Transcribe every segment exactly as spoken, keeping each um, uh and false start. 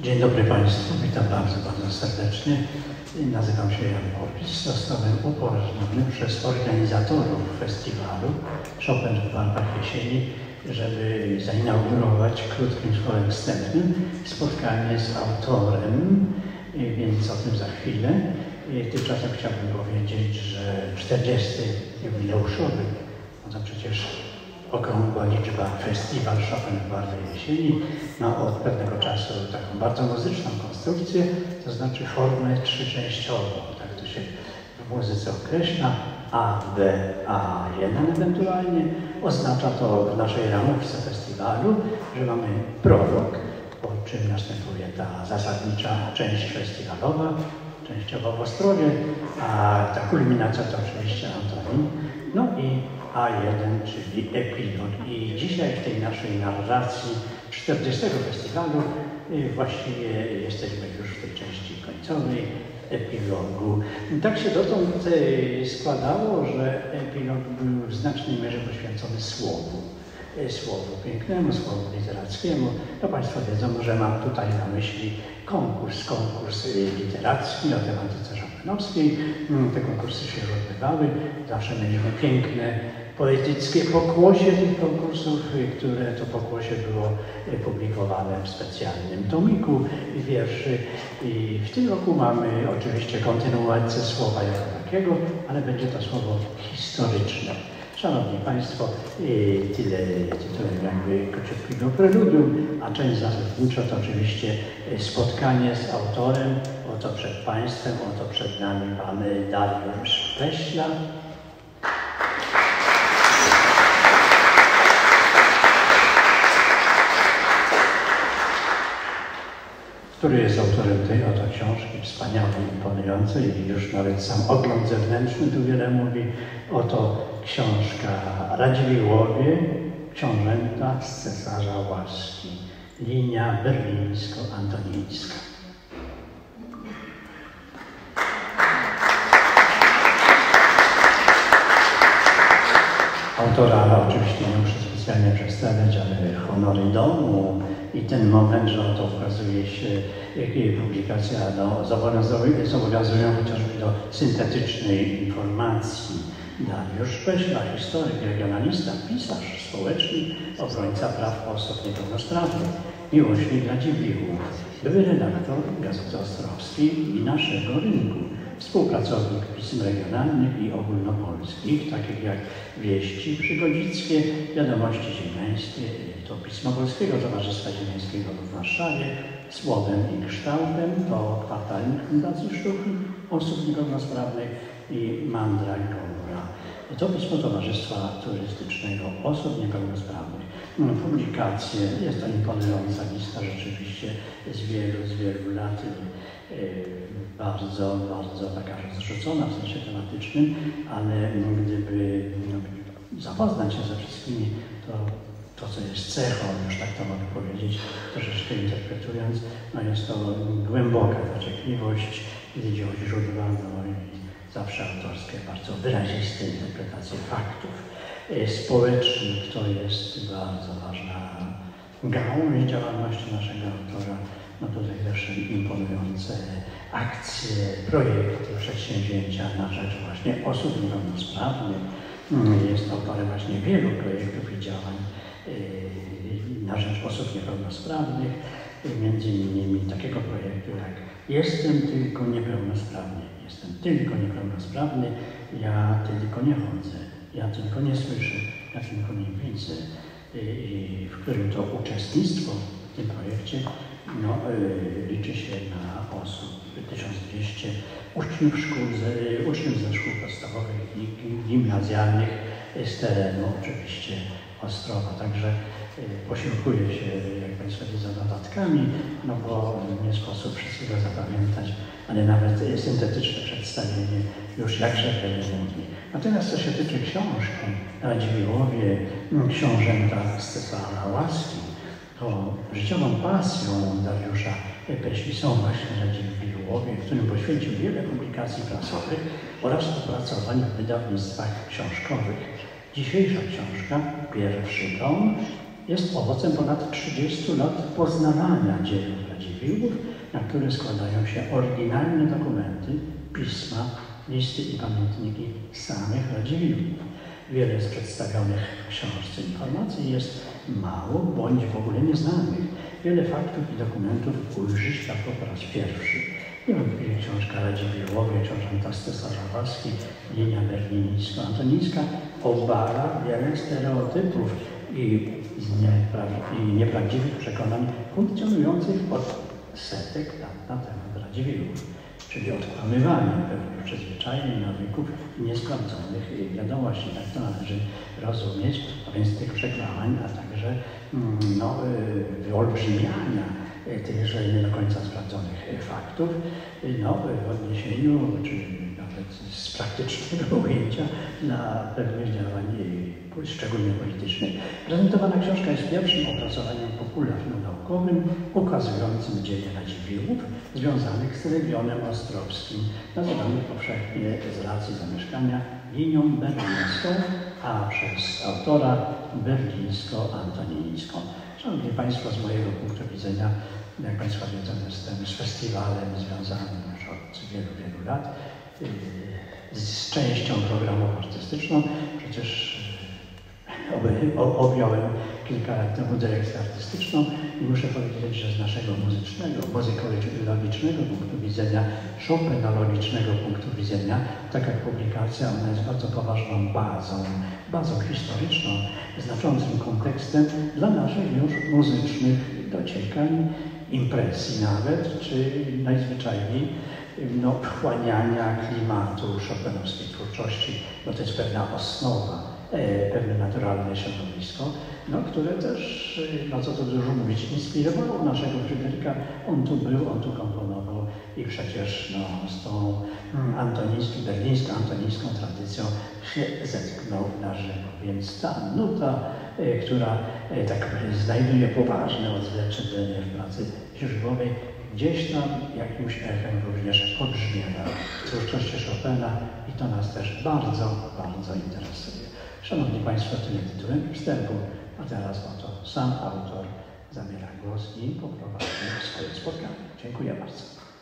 Dzień dobry Państwu, witam bardzo, bardzo serdecznie. Nazywam się Jan Popis. Zostałem upoważniony przez organizatorów festiwalu Chopin w barwach jesieni, żeby zainaugurować krótkim słowem wstępnym spotkanie z autorem, więc o tym za chwilę. Tymczasem chciałbym powiedzieć, że czterdziesty jubileuszowy, no to przecież okrągła liczba festiwal Chopin w barwie jesieni ma od pewnego czasu taką bardzo muzyczną konstrukcję, to znaczy formę trzyczęściową, tak to się w muzyce określa, A, B, A jeden ewentualnie. Oznacza to w naszej ramówce festiwalu, że mamy prolog, po czym następuje ta zasadnicza część festiwalowa, częściowo w Ostrowie, a ta kulminacja to oczywiście Antonin, no i A jeden, czyli epilog. I dzisiaj w tej naszej narracji czterdziestego festiwalu właściwie jesteśmy już w tej części końcowej, epilogu. Tak się dotąd składało, że epilog był w znacznej mierze poświęcony słowu. Słowu pięknemu, słowu literackiemu. To Państwo wiedzą, że mam tutaj na myśli konkurs, konkurs literacki o tematyce chopinowskiej. Te konkursy się odbywały. Zawsze mieliśmy piękne, poetyckie pokłosie tych konkursów, które to pokłosie było publikowane w specjalnym tomiku wierszy. I w tym roku mamy oczywiście kontynuację słowa jako takiego, ale będzie to słowo historyczne. Szanowni Państwo, tyle tytułem jakby króciutkiego preludium, a część zasadnicza to oczywiście spotkanie z autorem, oto przed Państwem, oto przed nami pan Dariusz Peśla. Który jest autorem tej oto książki, wspaniałej, imponującej i już nawet sam ogląd zewnętrzny tu wiele mówi. Oto książka Radziwiłłowie, książęta z Cesarza Łaski, linia berlińsko-antonińska. Autora oczywiście nie muszę specjalnie przedstawiać, ale honory domu i ten moment, że oto ukazuje się publikacja no, zobowiązują chociażby do syntetycznej informacji. Dariusz Peśla, historyk, regionalista, pisarz, społecznik, obrońca praw osób niepełnosprawnych, miłośnik Radziwiłłów, były redaktor Gazety Ostrowskiej i Naszego Rynku, współpracownik pism regionalnych i ogólnopolskich, takich jak Wieści Przygodzickie, Wiadomości Ziemiańskie, to Pismo Polskiego Towarzystwa Ziemiańskiego w Warszawie, Słowem i Kształtem, to kwartalnik Fundacji Sztuki Osób Niepełnosprawnych i Mandragora. To Pismo Towarzystwa Turystycznego Osób Niepełnosprawnych. Publikacje, jest to imponująca lista rzeczywiście z wielu, z wielu lat. Bardzo, bardzo taka rozrzucona w sensie tematycznym, ale gdyby no, zapoznać się ze wszystkimi, to to, co jest cechą, już tak to mogę powiedzieć, troszeczkę interpretując, no jest to głęboka dociekliwość, widzi o źródła, no i zawsze autorskie, bardzo wyraziste interpretacje faktów. Społecznik to jest bardzo ważna gałąź działalności naszego autora. No tutaj też imponujące akcje, projekty, przedsięwzięcia na rzecz właśnie osób niepełnosprawnych. Jest autorem właśnie wielu projektów i działań na rzecz osób niepełnosprawnych, między innymi takiego projektu jak Jestem tylko niepełnosprawny, jestem tylko niepełnosprawny, ja tylko nie chodzę, ja tylko nie słyszę, ja tylko nie widzę, i w którym to uczestnictwo w tym projekcie no, liczy się na osób tysiąc dwieście uczniów, szkół, uczniów ze szkół podstawowych i gimnazjalnych z terenu oczywiście Ostrowa. Także posiłkuję się, jak Państwo widzą, dodatkami, no bo nie sposób wszystkiego zapamiętać, ale nawet syntetyczne przedstawienie już jakże wiele mówi. Natomiast co się tyczy książki Radziwiłłowie, książęta z Cesarza Łaski, to życiową pasją Dariusza Peśli są właśnie Radziwiłłowie, którym poświęcił wiele publikacji prasowych oraz opracowań w wydawnictwach książkowych. Dzisiejsza książka, pierwszy tom, jest owocem ponad trzydziestu lat poznawania dzieł Radziwiłłów, na które składają się oryginalne dokumenty, pisma, listy i pamiętniki samych Radziwiłłów. Wiele z przedstawionych w książce informacji jest mało bądź w ogóle nieznanych. Wiele faktów i dokumentów ujrzy światło po raz pierwszy. Niewątpliwie książka Radziwiłłowie, książęta z Cesarza Waski, linia berlińsko-antonińska obala wiele stereotypów i, i nieprawdziwych przekonań funkcjonujących od setek lat na temat Radziwiłłów, czyli odkłamywanie pewnych przyzwyczajeń, nawyków i niesprawdzonych wiadomości. Tak to należy rozumieć, a więc tych przekłamań, a także no, wyolbrzymiania tychże nie do końca sprawdzonych faktów, no, w odniesieniu, czy nawet z praktycznego ujęcia na pewnych działań, szczególnie politycznych. Prezentowana książka jest pierwszym opracowaniem popularno-naukowym ukazującym dzieje Radziwiłłów związanych z regionem ostrowskim, nazywanych powszechnie z racji zamieszkania linią berlińską, a przez autora berlińsko-antonińską. Szanowni Państwo, z mojego punktu widzenia, jak Państwo wiedzą, jestem z festiwalem związanym już od wielu, wielu lat, z częścią programową artystyczną. Przecież objąłem kilka lat temu dyrekcję artystyczną i muszę powiedzieć, że z naszego muzycznego, muzykologicznego punktu widzenia, chopinologicznego punktu widzenia, taka publikacja, ona jest bardzo poważną bazą, bazą historyczną, znaczącym kontekstem dla naszych już muzycznych dociekań, impresji nawet, czy najzwyczajniej no, wchłaniania klimatu chopinowskiej twórczości, bo to jest pewna osnowa, e, pewne naturalne środowisko, no, które też, no co to dużo mówić, inspirowało naszego Fryderyka. On tu był, on tu komponował i przecież no, z tą antonińską, berlińsko-antonińską tradycją się zetknął na żywo. Więc ta nuta, e, która e, tak znajduje poważne odzwierciedlenie w pracy źródłowej, gdzieś tam jakimś echem również odbrzmiewa w twórczości Chopina i to nas też bardzo, bardzo interesuje. Szanowni Państwo, tyle tytułem wstępu, a teraz oto sam autor zabiera głos i poprowadzi swoje spotkanie. Dziękuję bardzo.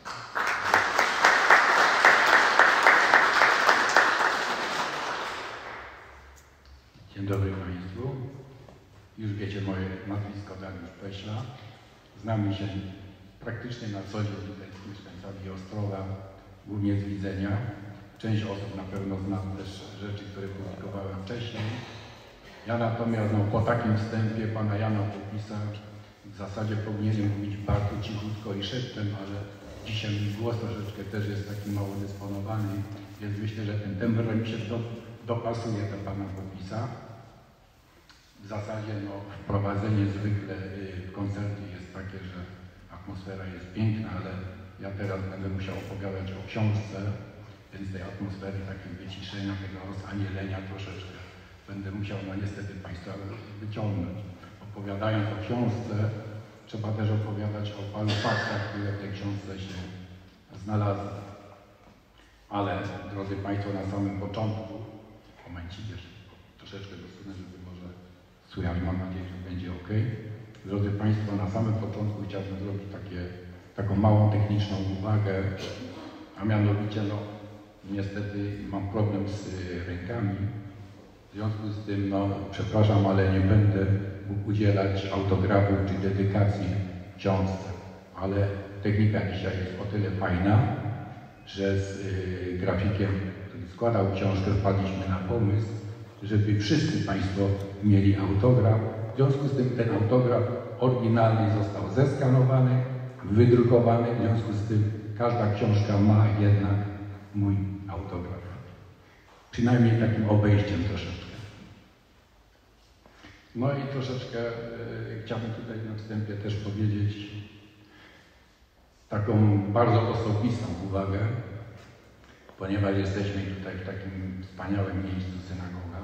Dzień dobry Państwu. Już wiecie moje nazwisko, Dariusz Peśla. Znamy się praktycznie na co dzień tutaj z mieszkańcami Ostrowa, głównie z widzenia. Część osób na pewno zna też rzeczy, które publikowałem wcześniej. Ja natomiast no, po takim wstępie pana Jana Popisa w zasadzie powinienem mówić bardzo cichutko i szeptem, ale dzisiaj mi głos troszeczkę też jest taki mało dysponowany, więc myślę, że ten temper mi się do, dopasuje do pana Popisa. W zasadzie no, wprowadzenie zwykle w koncerty jest takie, że atmosfera jest piękna, ale ja teraz będę musiał opowiadać o książce, więc tej atmosfery takiego wyciszenia, tego rozanielenia troszeczkę będę musiał no niestety Państwa wyciągnąć. Opowiadając o książce, trzeba też opowiadać o paru faktach, które w tej książce się znalazły. Ale, drodzy Państwo, na samym początku, momencik jeszcze troszeczkę dosunę, żeby może słychać, mam nadzieję, że będzie ok. Drodzy Państwo, na samym początku chciałbym zrobić takie, taką małą techniczną uwagę, a mianowicie, no, niestety mam problem z rękami. W związku z tym, no, przepraszam, ale nie będę mógł udzielać autografów czy dedykacji książce. Ale technika dzisiaj jest o tyle fajna, że z y, grafikiem, który składał książkę, wpadliśmy na pomysł, żeby wszyscy Państwo mieli autograf. W związku z tym ten autograf oryginalny został zeskanowany, wydrukowany. W związku z tym każda książka ma jednak mój autograf. Przynajmniej takim obejściem troszeczkę. No i troszeczkę e, chciałbym tutaj na wstępie też powiedzieć taką bardzo osobistą uwagę, ponieważ jesteśmy tutaj w takim wspaniałym miejscu, synagoga,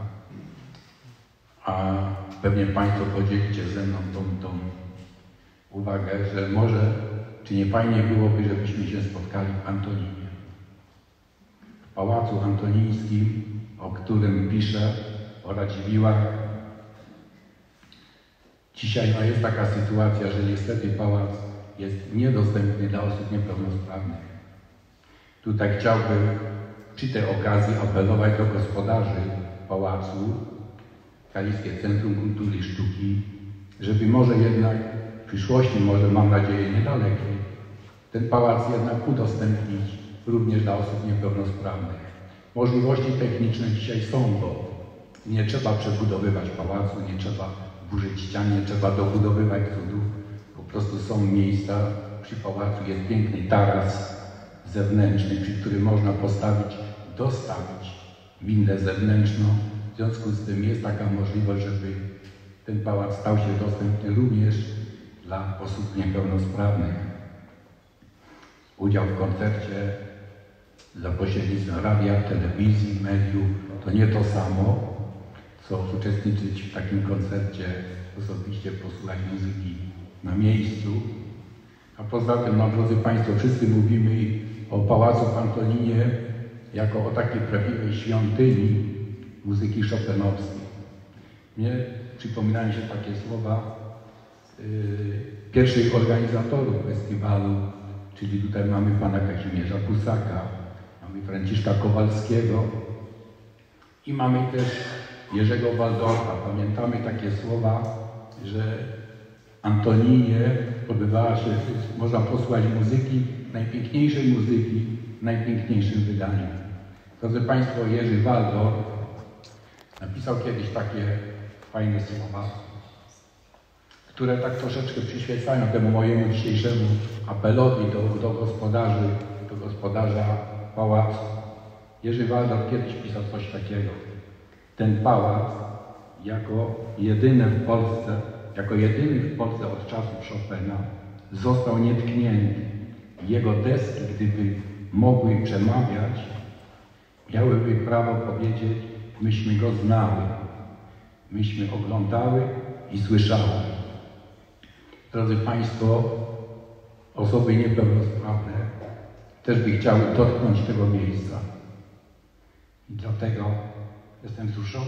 a pewnie Państwo podzielicie ze mną tą, tą uwagę, że może, czy nie fajnie byłoby, żebyśmy się spotkali w Antoninie. W Pałacu Antonińskim, o którym piszę, o Radziwiłłach. Dzisiaj no, jest taka sytuacja, że niestety pałac jest niedostępny dla osób niepełnosprawnych. Tutaj chciałbym przy tej okazji apelować do gospodarzy pałacu, Kaliskie Centrum Kultury i Sztuki, żeby może jednak w przyszłości, może mam nadzieję niedalekiej, ten pałac jednak udostępnić również dla osób niepełnosprawnych. Możliwości techniczne dzisiaj są, bo nie trzeba przebudowywać pałacu, nie trzeba burzyć ścian, nie trzeba dobudowywać cudów. Po prostu są miejsca, przy pałacu jest piękny taras zewnętrzny, przy którym można postawić, dostawić windę zewnętrzną. W związku z tym jest taka możliwość, żeby ten pałac stał się dostępny również dla osób niepełnosprawnych. Udział w koncercie za pośrednictwem radia, telewizji, mediów to nie to samo, co uczestniczyć w takim koncercie, osobiście posłuchać muzyki na miejscu. A poza tym, no drodzy Państwo, wszyscy mówimy o Pałacu w Antoninie jako o takiej prawdziwej świątyni muzyki chopinowskiej. Mnie przypominają się takie słowa yy, pierwszych organizatorów festiwalu, czyli tutaj mamy pana Kazimierza Kusaka, mamy Franciszka Kowalskiego i mamy też Jerzego Waldorfa. Pamiętamy takie słowa, że w Antoninie odbywała się, można posłuchać muzyki, najpiękniejszej muzyki, w najpiękniejszym wydaniu. Drodzy Państwo, Jerzy Waldorf napisał kiedyś takie fajne słowa, które tak troszeczkę przyświecają temu mojemu dzisiejszemu apelowi do, do gospodarzy, do gospodarza pałacu. Jerzy Waldorf kiedyś pisał coś takiego. Ten pałac jako jedyny w Polsce, jako jedyny w Polsce od czasów Chopina został nietknięty. Jego deski, gdyby mogły przemawiać, miałyby prawo powiedzieć, myśmy go znały, myśmy oglądały i słyszały. Drodzy Państwo, osoby niepełnosprawne też by chciały dotknąć tego miejsca. I dlatego jestem wzruszony.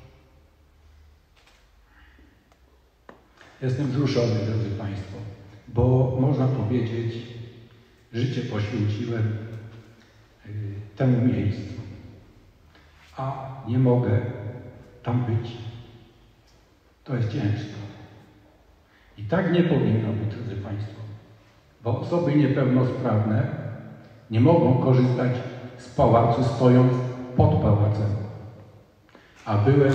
Jestem wzruszony, drodzy Państwo, bo można powiedzieć, życie poświęciłem y, temu miejscu, a nie mogę tam być. To jest ciężko. I tak nie powinno być, drodzy Państwo, bo osoby niepełnosprawne nie mogą korzystać z pałacu, stojąc pod pałacem. A byłem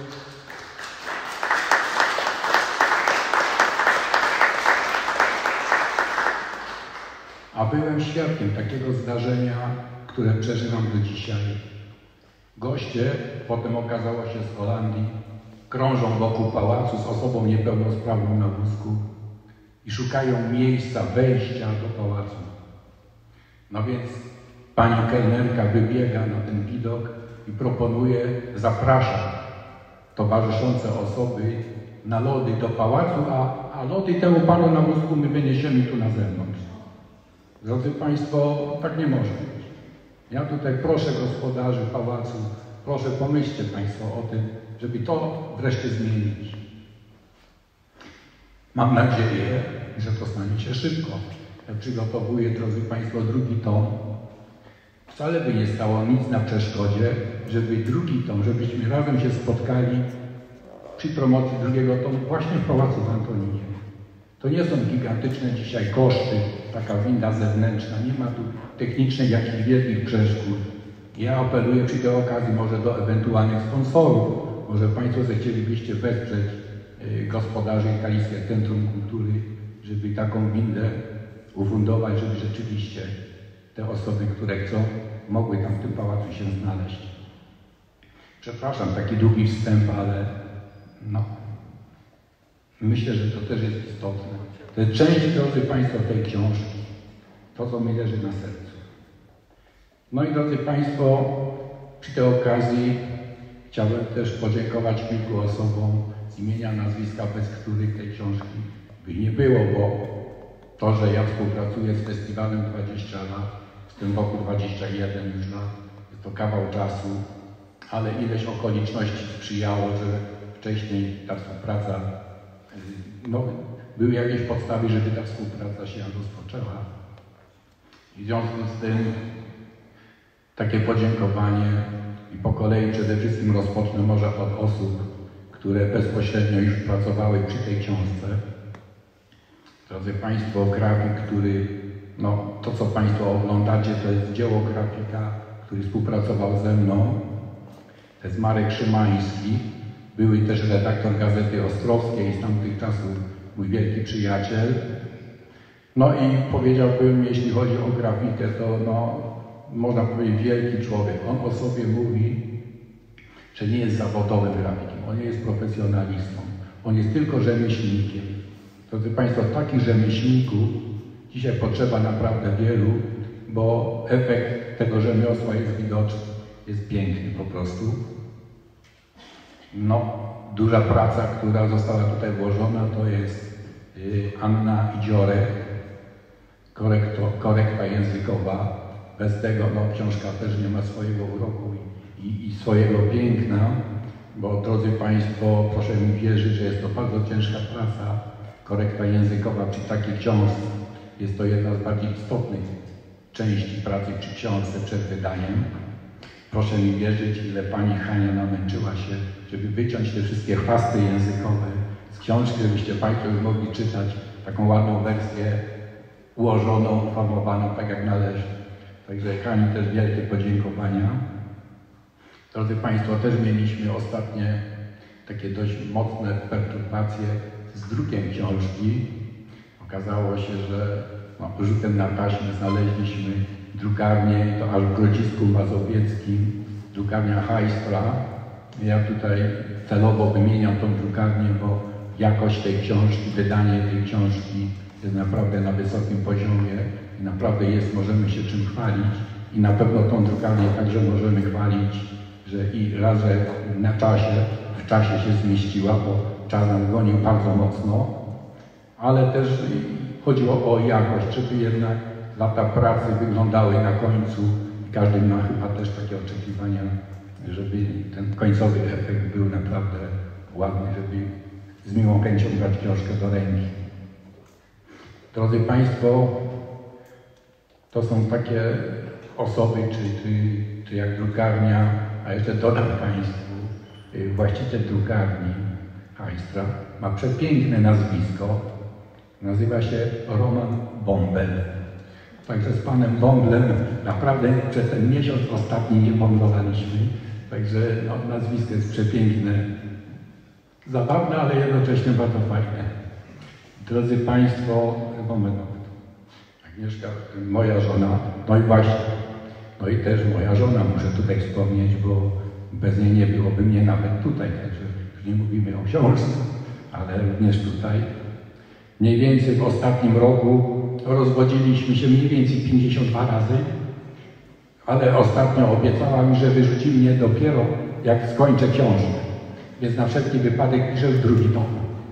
a byłem świadkiem takiego zdarzenia, które przeżywam do dzisiaj. Goście, potem okazało się z Holandii, krążą wokół pałacu z osobą niepełnosprawną na wózku i szukają miejsca wejścia do pałacu. No więc pani kelnerka wybiega na ten widok i proponuje, zaprasza towarzyszące osoby na lody do pałacu, a, a lody temu panu na wózku my wyniesiemy tu na zewnątrz. Drodzy Państwo, tak nie może być. Ja tutaj proszę gospodarzy pałacu, proszę pomyślcie Państwo o tym, żeby to wreszcie zmienić. Mam nadzieję, że to stanie się szybko. Ja przygotowuję, drodzy Państwo, drugi tom. Wcale by nie stało nic na przeszkodzie, żeby drugi tom, żebyśmy razem się spotkali przy promocji drugiego tomu właśnie w Pałacu w Antoninie. To nie są gigantyczne dzisiaj koszty, taka winda zewnętrzna, nie ma tu technicznych jakichś wielkich przeszkód. Ja apeluję przy tej okazji może do ewentualnych sponsorów. Może Państwo zechcielibyście wesprzeć y, gospodarzy Kaliskie Centrum Kultury, żeby taką windę ufundować, żeby rzeczywiście te osoby, które chcą, mogły tam w tym pałacu się znaleźć. Przepraszam, taki długi wstęp, ale no, myślę, że to też jest istotne. To jest część, drodzy Państwo, tej książki. To, co mi leży na sercu. No i drodzy Państwo, przy tej okazji chciałbym też podziękować kilku osobom z imienia, nazwiska, bez których tej książki by nie było, bo to, że ja współpracuję z festiwalem dwadzieścia lat, w tym roku dwadzieścia jeden już lat, jest to kawał czasu, ale ileś okoliczności sprzyjało, że wcześniej ta współpraca no, były jakieś podstawy, żeby ta współpraca się rozpoczęła. I w związku z tym takie podziękowanie i po kolei przede wszystkim rozpocznę może od osób, które bezpośrednio już pracowały przy tej książce. Drodzy Państwo, grafik, który, no to co Państwo oglądacie, to jest dzieło grafika, który współpracował ze mną. To jest Marek Szymański, były też redaktor Gazety Ostrowskiej z tamtych czasów, mój wielki przyjaciel. No i powiedziałbym, jeśli chodzi o grafikę, to no, można powiedzieć wielki człowiek. On o sobie mówi, że nie jest zawodowym grafikiem, on nie jest profesjonalistą, on jest tylko rzemieślnikiem. Drodzy Państwo, takich rzemieślników dzisiaj potrzeba naprawdę wielu, bo efekt tego rzemiosła jest widoczny, jest piękny po prostu. No, duża praca, która została tutaj włożona, to jest y, Anna Idziorek, korekto, korekta językowa. Bez tego no, książka też nie ma swojego uroku i, i, i swojego piękna, bo drodzy Państwo, proszę mi wierzyć, że jest to bardzo ciężka praca. Korekta językowa przy takiej książce jest to jedna z bardziej istotnych części pracy przy książce przed wydaniem. Proszę mi wierzyć, ile Pani Hania namęczyła się, żeby wyciąć te wszystkie chwasty językowe z książki, żebyście Państwo już mogli czytać taką ładną wersję ułożoną, uformowaną tak jak należy. Także Hani też wielkie podziękowania. Drodzy Państwo, też mieliśmy ostatnie takie dość mocne perturbacje z drukiem książki. Okazało się, że no, rzutem na taśmę znaleźliśmy drukarnię, to aż w Grodzisku Mazowieckim, drukarnia Hajstra. Ja tutaj celowo wymieniam tą drukarnię, bo jakość tej książki, wydanie tej książki jest naprawdę na wysokim poziomie i naprawdę jest, możemy się czym chwalić i na pewno tą drukarnię także możemy chwalić, że i raz, że na czasie, w czasie się zmieściła, bo czas nam gonił bardzo mocno, ale też chodziło o jakość, żeby jednak lata pracy wyglądały na końcu i każdy ma chyba też takie oczekiwania, żeby ten końcowy efekt był naprawdę ładny, żeby z miłą chęcią brać książkę do ręki. Drodzy Państwo, to są takie osoby, czy, czy, czy jak drukarnia, a jeszcze dodam Państwu, właściciel drukarni Hajstra ma przepiękne nazwisko, nazywa się Roman Bąbel. Także z panem Bąblem naprawdę przez ten miesiąc ostatni nie bąblowaliśmy, także no, nazwisko jest przepiękne, zabawne, ale jednocześnie bardzo fajne. Drodzy Państwo, moment, Agnieszka, moja żona, no i właśnie, no i też moja żona, muszę tutaj wspomnieć, bo bez niej nie byłoby mnie nawet tutaj, także już nie mówimy o książce, ale również tutaj. Mniej więcej w ostatnim roku rozwodziliśmy się mniej więcej pięćdziesiąt dwa razy, ale ostatnio obiecała mi, że wyrzuci mnie dopiero jak skończę książkę, więc na wszelki wypadek piszę w drugi tom.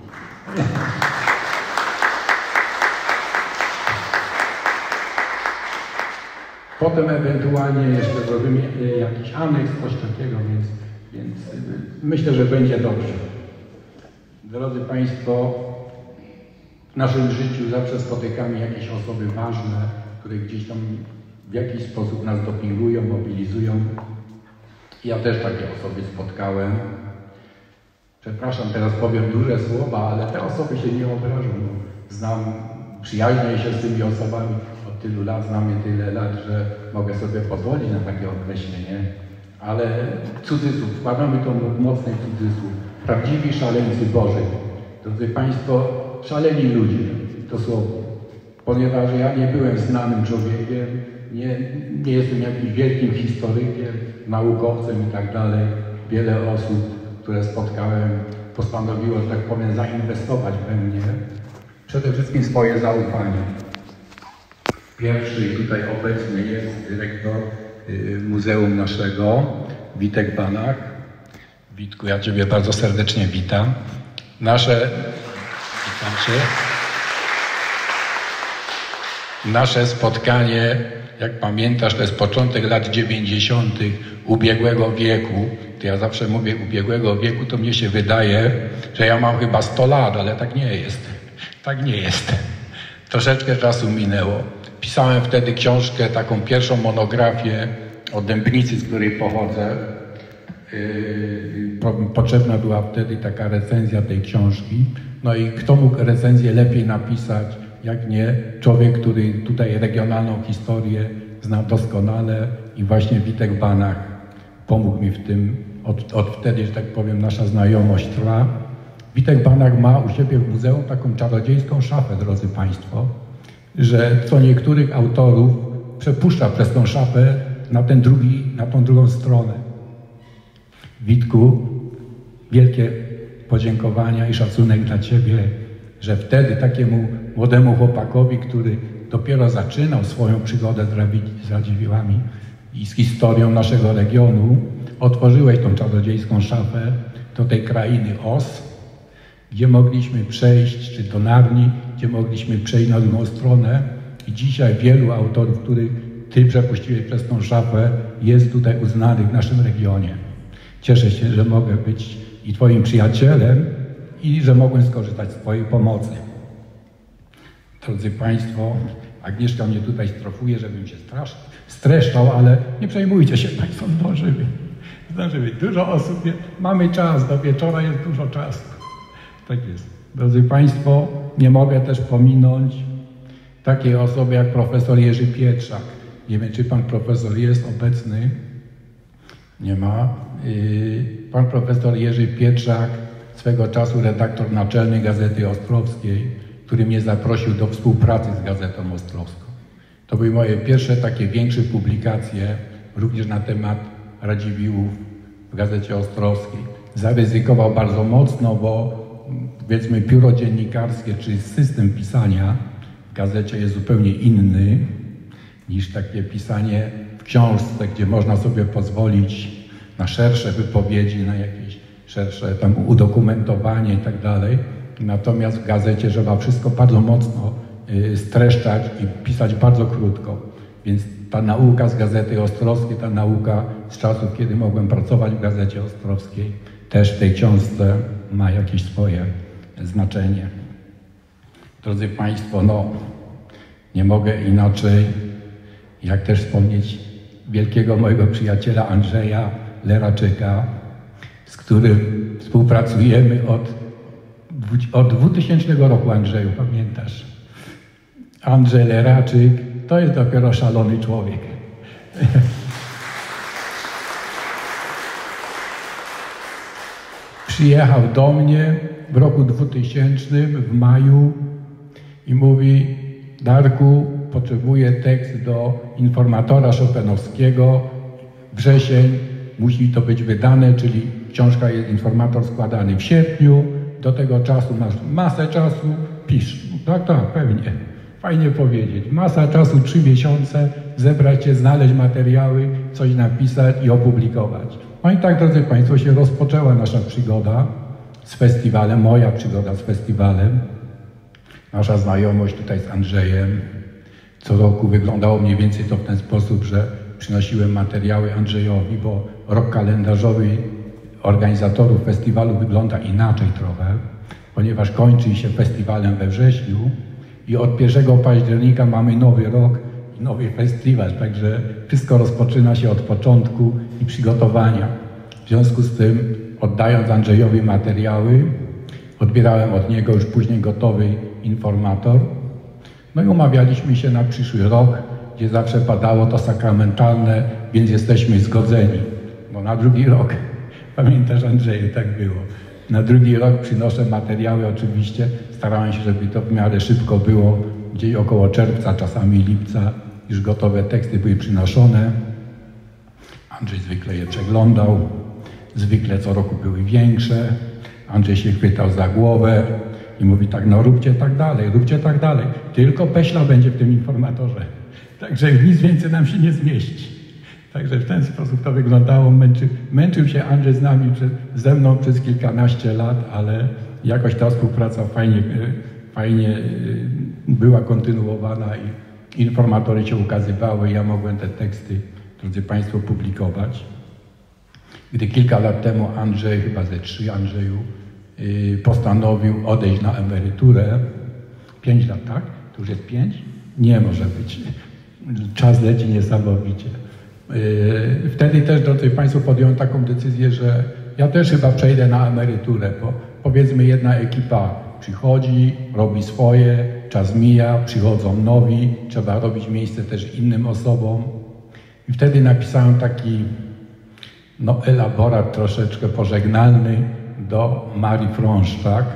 Potem ewentualnie jeszcze zrobimy jakiś aneks, coś takiego, więc, więc myślę, że będzie dobrze. Drodzy Państwo, w naszym życiu zawsze spotykamy jakieś osoby ważne, które gdzieś tam w jakiś sposób nas dopingują, mobilizują. Ja też takie osoby spotkałem. Przepraszam, teraz powiem duże słowa, ale te osoby się nie obrażą. Znam, przyjaźnię się z tymi osobami od tylu lat, znam je tyle lat, że mogę sobie pozwolić na takie określenie. Ale cudzysłów, wkładamy to mocny cudzysłów. Prawdziwi szaleńcy Boży. Drodzy Państwo, szaleni ludzie, dosłownie. Ponieważ ja nie byłem znanym człowiekiem, nie, nie jestem jakimś wielkim historykiem, naukowcem i tak dalej. Wiele osób, które spotkałem, postanowiło, że tak powiem, zainwestować we mnie. Przede wszystkim swoje zaufanie. Pierwszy tutaj obecny jest dyrektor y, muzeum naszego, Witek Banach. Witku, ja Ciebie bardzo serdecznie witam. Nasze, witam Cię. Nasze spotkanie, jak pamiętasz, to jest początek lat dziewięćdziesiątych ubiegłego wieku. To ja zawsze mówię ubiegłego wieku, to mnie się wydaje, że ja mam chyba sto lat, ale tak nie jest. tak nie jest. Troszeczkę czasu minęło. Pisałem wtedy książkę, taką pierwszą monografię o Dębnicy, z której pochodzę. Yy, potrzebna była wtedy taka recenzja tej książki. No i kto mógł recenzję lepiej napisać, jak nie człowiek, który tutaj regionalną historię zna doskonale i właśnie Witek Banach pomógł mi w tym. Od, od wtedy, że tak powiem, nasza znajomość trwa. Witek Banach ma u siebie w muzeum taką czarodziejską szafę, drodzy Państwo, że co niektórych autorów przepuszcza przez tą szafę na, ten drugi, na tą drugą stronę. Witku, wielkie podziękowania i szacunek dla Ciebie, że wtedy takiemu młodemu chłopakowi, który dopiero zaczynał swoją przygodę z Radziwiłłami i z historią naszego regionu, otworzyłeś tą czarodziejską szafę do tej krainy Os, gdzie mogliśmy przejść, czy do Narni, gdzie mogliśmy przejść na drugą stronę. I dzisiaj wielu autorów, których Ty przepuściłeś przez tą szafę, jest tutaj uznanych w naszym regionie. Cieszę się, że mogę być i Twoim przyjacielem i że mogłem skorzystać z Twojej pomocy. Drodzy Państwo, Agnieszka mnie tutaj strofuje, żebym się strasz, streszczał, ale nie przejmujcie się Państwo, zdążymy. Zdążymy. Dużo osób, mamy czas, do wieczora jest dużo czasu. Tak jest. Drodzy Państwo, nie mogę też pominąć takiej osoby jak profesor Jerzy Pietrzak. Nie wiem, czy Pan profesor jest obecny. Nie ma. Pan profesor Jerzy Pietrzak, swego czasu redaktor naczelny Gazety Ostrowskiej, który mnie zaprosił do współpracy z Gazetą Ostrowską. To były moje pierwsze takie większe publikacje, również na temat Radziwiłłów w Gazecie Ostrowskiej. Zaryzykował bardzo mocno, bo powiedzmy pióro dziennikarskie, czy system pisania w gazecie jest zupełnie inny niż takie pisanie w książce, gdzie można sobie pozwolić na szersze wypowiedzi, na jakieś szersze tam udokumentowanie i tak dalej. Natomiast w gazecie trzeba wszystko bardzo mocno y, streszczać i pisać bardzo krótko. Więc ta nauka z Gazety Ostrowskiej, ta nauka z czasów, kiedy mogłem pracować w Gazecie Ostrowskiej, też w tej książce ma jakieś swoje znaczenie. Drodzy Państwo, no nie mogę inaczej, jak też wspomnieć wielkiego mojego przyjaciela Andrzeja Leraczyka, z którym współpracujemy od, od dwutysięcznego roku, Andrzeju, pamiętasz? Andrzej Leraczyk to jest dopiero szalony człowiek. Przyjechał do mnie w roku dwutysięcznym, w maju i mówi: Darku, potrzebuję tekst do informatora Chopinowskiego, wrzesień, musi to być wydane, czyli książka jest, informator składany w sierpniu, do tego czasu masz masę czasu, pisz. Tak, tak, pewnie. Fajnie powiedzieć. Masa czasu, trzy miesiące, zebrać się, znaleźć materiały, coś napisać i opublikować. No i tak, drodzy Państwo, się rozpoczęła nasza przygoda z festiwalem, moja przygoda z festiwalem. Nasza znajomość tutaj z Andrzejem. Co roku wyglądało mniej więcej to w ten sposób, że przynosiłem materiały Andrzejowi, bo rok kalendarzowy organizatorów festiwalu wygląda inaczej trochę, ponieważ kończy się festiwalem we wrześniu i od pierwszego października mamy nowy rok i nowy festiwal, także wszystko rozpoczyna się od początku i przygotowania. W związku z tym, oddając Andrzejowi materiały, odbierałem od niego już później gotowy informator. No i umawialiśmy się na przyszły rok, gdzie zawsze padało to sakramentalne, więc jesteśmy zgodzeni. Bo na drugi rok, pamiętasz Andrzeju, tak było. Na drugi rok przynoszę materiały, oczywiście starałem się, żeby to w miarę szybko było, gdzieś około czerwca, czasami lipca, już gotowe teksty były przynoszone. Andrzej zwykle je przeglądał, zwykle co roku były większe. Andrzej się chwytał za głowę i mówi tak: no róbcie tak dalej, róbcie tak dalej. Tylko Peśla będzie w tym informatorze. Także nic więcej nam się nie zmieści. Także w ten sposób to wyglądało. Męczy, męczył się Andrzej z nami, ze mną przez kilkanaście lat, ale jakoś ta współpraca fajnie, fajnie była kontynuowana i informatory się ukazywały. Ja mogłem te teksty, drodzy Państwo, publikować. Gdy kilka lat temu Andrzej, chyba ze trzy Andrzeju, postanowił odejść na emeryturę, pięć lat, tak? To już jest pięć? Nie może być. Czas leci niesamowicie. Yy, wtedy też, drodzy Państwo, podjąłem taką decyzję, że ja też chyba przejdę na emeryturę, bo powiedzmy jedna ekipa przychodzi, robi swoje, czas mija, przychodzą nowi, trzeba robić miejsce też innym osobom. I wtedy napisałem taki no, elaborat troszeczkę pożegnalny do Marii Frąszczak.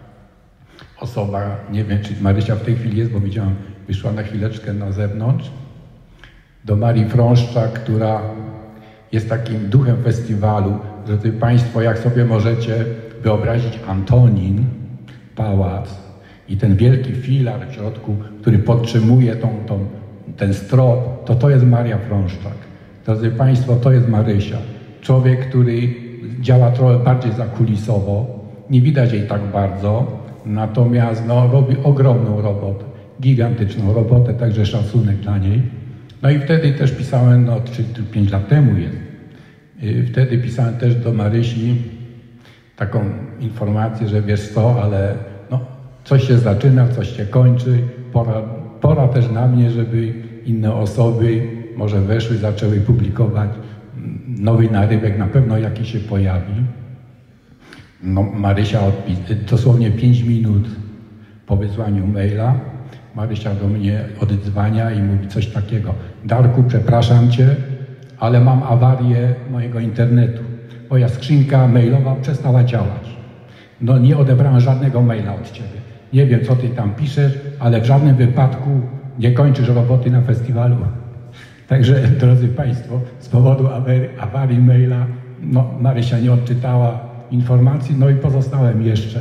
Osoba, nie wiem, czy Marysia w tej chwili jest, bo widziałem, wyszła na chwileczkę na zewnątrz. Do Marii Frąszczak, która jest takim duchem festiwalu. Drodzy Państwo, jak sobie możecie wyobrazić Antonin, pałac i ten wielki filar w środku, który podtrzymuje tą, tą, ten strop, to to jest Maria Frąszczak. Drodzy Państwo, to jest Marysia. Człowiek, który działa trochę bardziej zakulisowo, nie widać jej tak bardzo, natomiast no, robi ogromną robotę, gigantyczną robotę, także szacunek dla niej. No i wtedy też pisałem, no trzy czy pięć lat temu jest, wtedy pisałem też do Marysi taką informację, że wiesz co, ale no, coś się zaczyna, coś się kończy, pora, pora też na mnie, żeby inne osoby może weszły, zaczęły publikować nowy narybek, na pewno jakiś się pojawi. No, Marysia odpis, dosłownie pięć minut po wysłaniu maila, Marysia do mnie oddzwania i mówi coś takiego: Darku, przepraszam Cię, ale mam awarię mojego internetu. Moja skrzynka mailowa przestała działać. No nie odebrałem żadnego maila od Ciebie. Nie wiem, co Ty tam piszesz, ale w żadnym wypadku nie kończysz roboty na festiwalu. Także, drodzy Państwo, z powodu awarii, awarii maila, no, Marysia nie odczytała informacji, no i pozostałem jeszcze.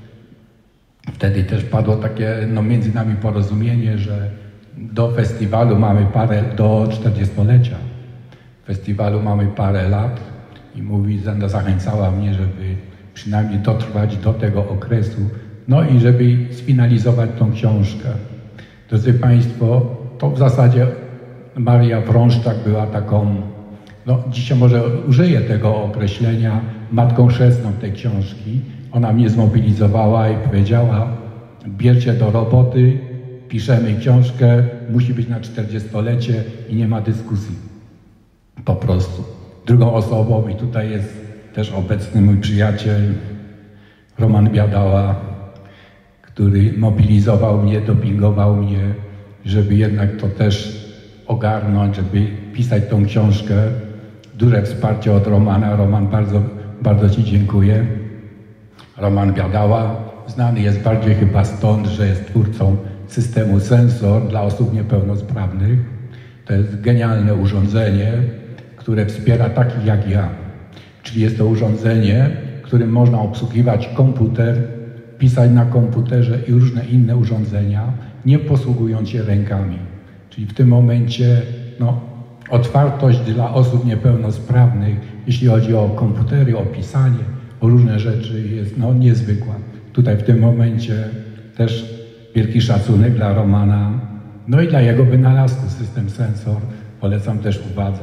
Wtedy też padło takie, no, między nami porozumienie, że do festiwalu mamy parę, do czterdziestolecia festiwalu mamy parę lat i mówi, zachęcała mnie, żeby przynajmniej dotrwać do tego okresu, no i żeby sfinalizować tą książkę. Drodzy Państwo, to w zasadzie Maria Frąszczak była taką, no dzisiaj może użyję tego określenia, matką chrzestną tej książki. Ona mnie zmobilizowała i powiedziała: bierzcie do roboty, piszemy książkę, musi być na czterdziestolecie i nie ma dyskusji. Po prostu. Drugą osobą, i tutaj jest też obecny mój przyjaciel Roman Biadała, który mobilizował mnie, dopingował mnie, żeby jednak to też ogarnąć, żeby pisać tą książkę. Duże wsparcie od Romana. Roman, bardzo, bardzo Ci dziękuję. Roman Biadała znany jest bardziej chyba stąd, że jest twórcą systemu Sensor dla osób niepełnosprawnych. To jest genialne urządzenie, które wspiera takich jak ja. Czyli jest to urządzenie, którym można obsługiwać komputer, pisać na komputerze i różne inne urządzenia, nie posługując się rękami. Czyli w tym momencie no, otwartość dla osób niepełnosprawnych, jeśli chodzi o komputery, o pisanie, o różne rzeczy, jest no, niezwykła. Tutaj w tym momencie też wielki szacunek dla Romana, no i dla jego wynalazku system Sensor polecam też uwadze.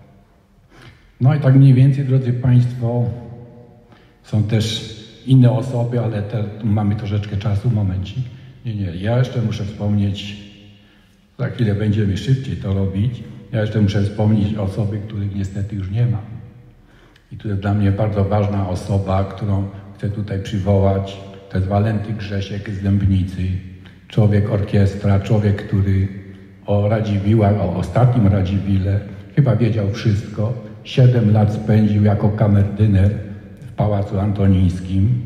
No i tak mniej więcej, drodzy Państwo, są też inne osoby, ale te, mamy troszeczkę czasu, momencik. Nie, nie, ja jeszcze muszę wspomnieć, za chwilę będziemy szybciej to robić, ja jeszcze muszę wspomnieć osoby, których niestety już nie ma. I tu jest dla mnie bardzo ważna osoba, którą chcę tutaj przywołać, to jest Walenty Grzesiek z Dębnicy. Człowiek orkiestra, człowiek, który o Radziwiłach, o ostatnim Radziwile chyba wiedział wszystko. Siedem lat spędził jako kamerdyner w Pałacu Antonińskim.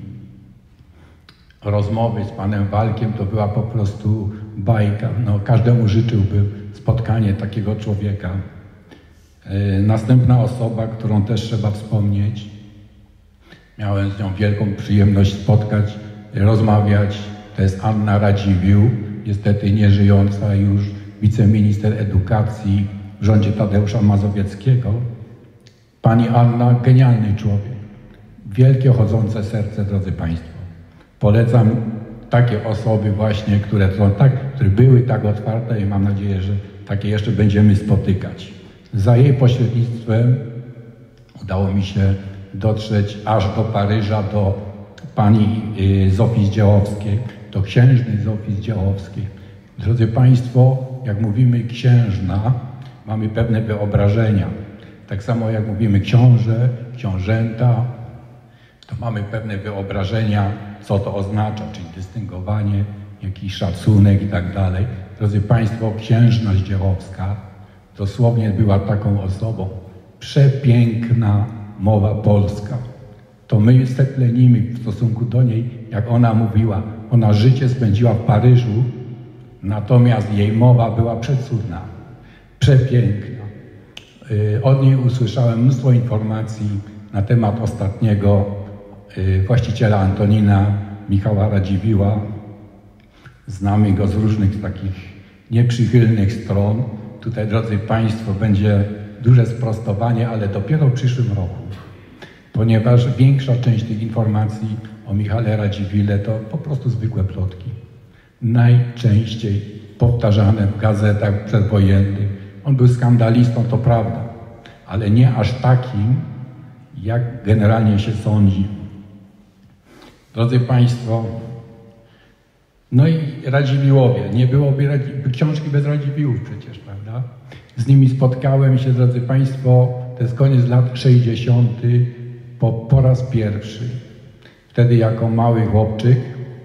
Rozmowy z panem Walkiem to była po prostu bajka. No, każdemu życzyłbym spotkanie takiego człowieka. Yy, następna osoba, którą też trzeba wspomnieć, miałem z nią wielką przyjemność spotkać, rozmawiać, to jest Anna Radziwiłł, niestety nieżyjąca już wiceminister edukacji w rządzie Tadeusza Mazowieckiego. Pani Anna, genialny człowiek, wielkie chodzące serce, drodzy Państwo. Polecam takie osoby właśnie, które, są tak, które były tak otwarte i mam nadzieję, że takie jeszcze będziemy spotykać. Za jej pośrednictwem udało mi się dotrzeć aż do Paryża, do pani Zofii Zdziełowskiej. to księżny z Office Działowskiej. Drodzy Państwo, jak mówimy księżna, mamy pewne wyobrażenia. Tak samo jak mówimy książę, książęta, to mamy pewne wyobrażenia, co to oznacza, czyli dystyngowanie, jakiś szacunek i tak dalej. Drodzy Państwo, księżna Zdziechowska dosłownie była taką osobą. Przepiękna mowa polska. To my se plenimy w stosunku do niej, jak ona mówiła. Ona życie spędziła w Paryżu, natomiast jej mowa była przecudna, przepiękna. Od niej usłyszałem mnóstwo informacji na temat ostatniego właściciela Antonina, Michała Radziwiłła. Znamy go z różnych takich nieprzychylnych stron. Tutaj, drodzy Państwo, będzie duże sprostowanie, ale dopiero w przyszłym roku. Ponieważ większa część tych informacji o Michale Radziwiłle to po prostu zwykłe plotki. Najczęściej powtarzane w gazetach przedwojennych. On był skandalistą, to prawda, ale nie aż takim, jak generalnie się sądzi. Drodzy Państwo, no i Radziwiłłowie. Nie byłoby Radzi książki bez Radziwiłłów przecież, prawda? Z nimi spotkałem się, drodzy Państwo, to jest koniec lat sześćdziesiątych, po, po raz pierwszy. Wtedy jako mały chłopczyk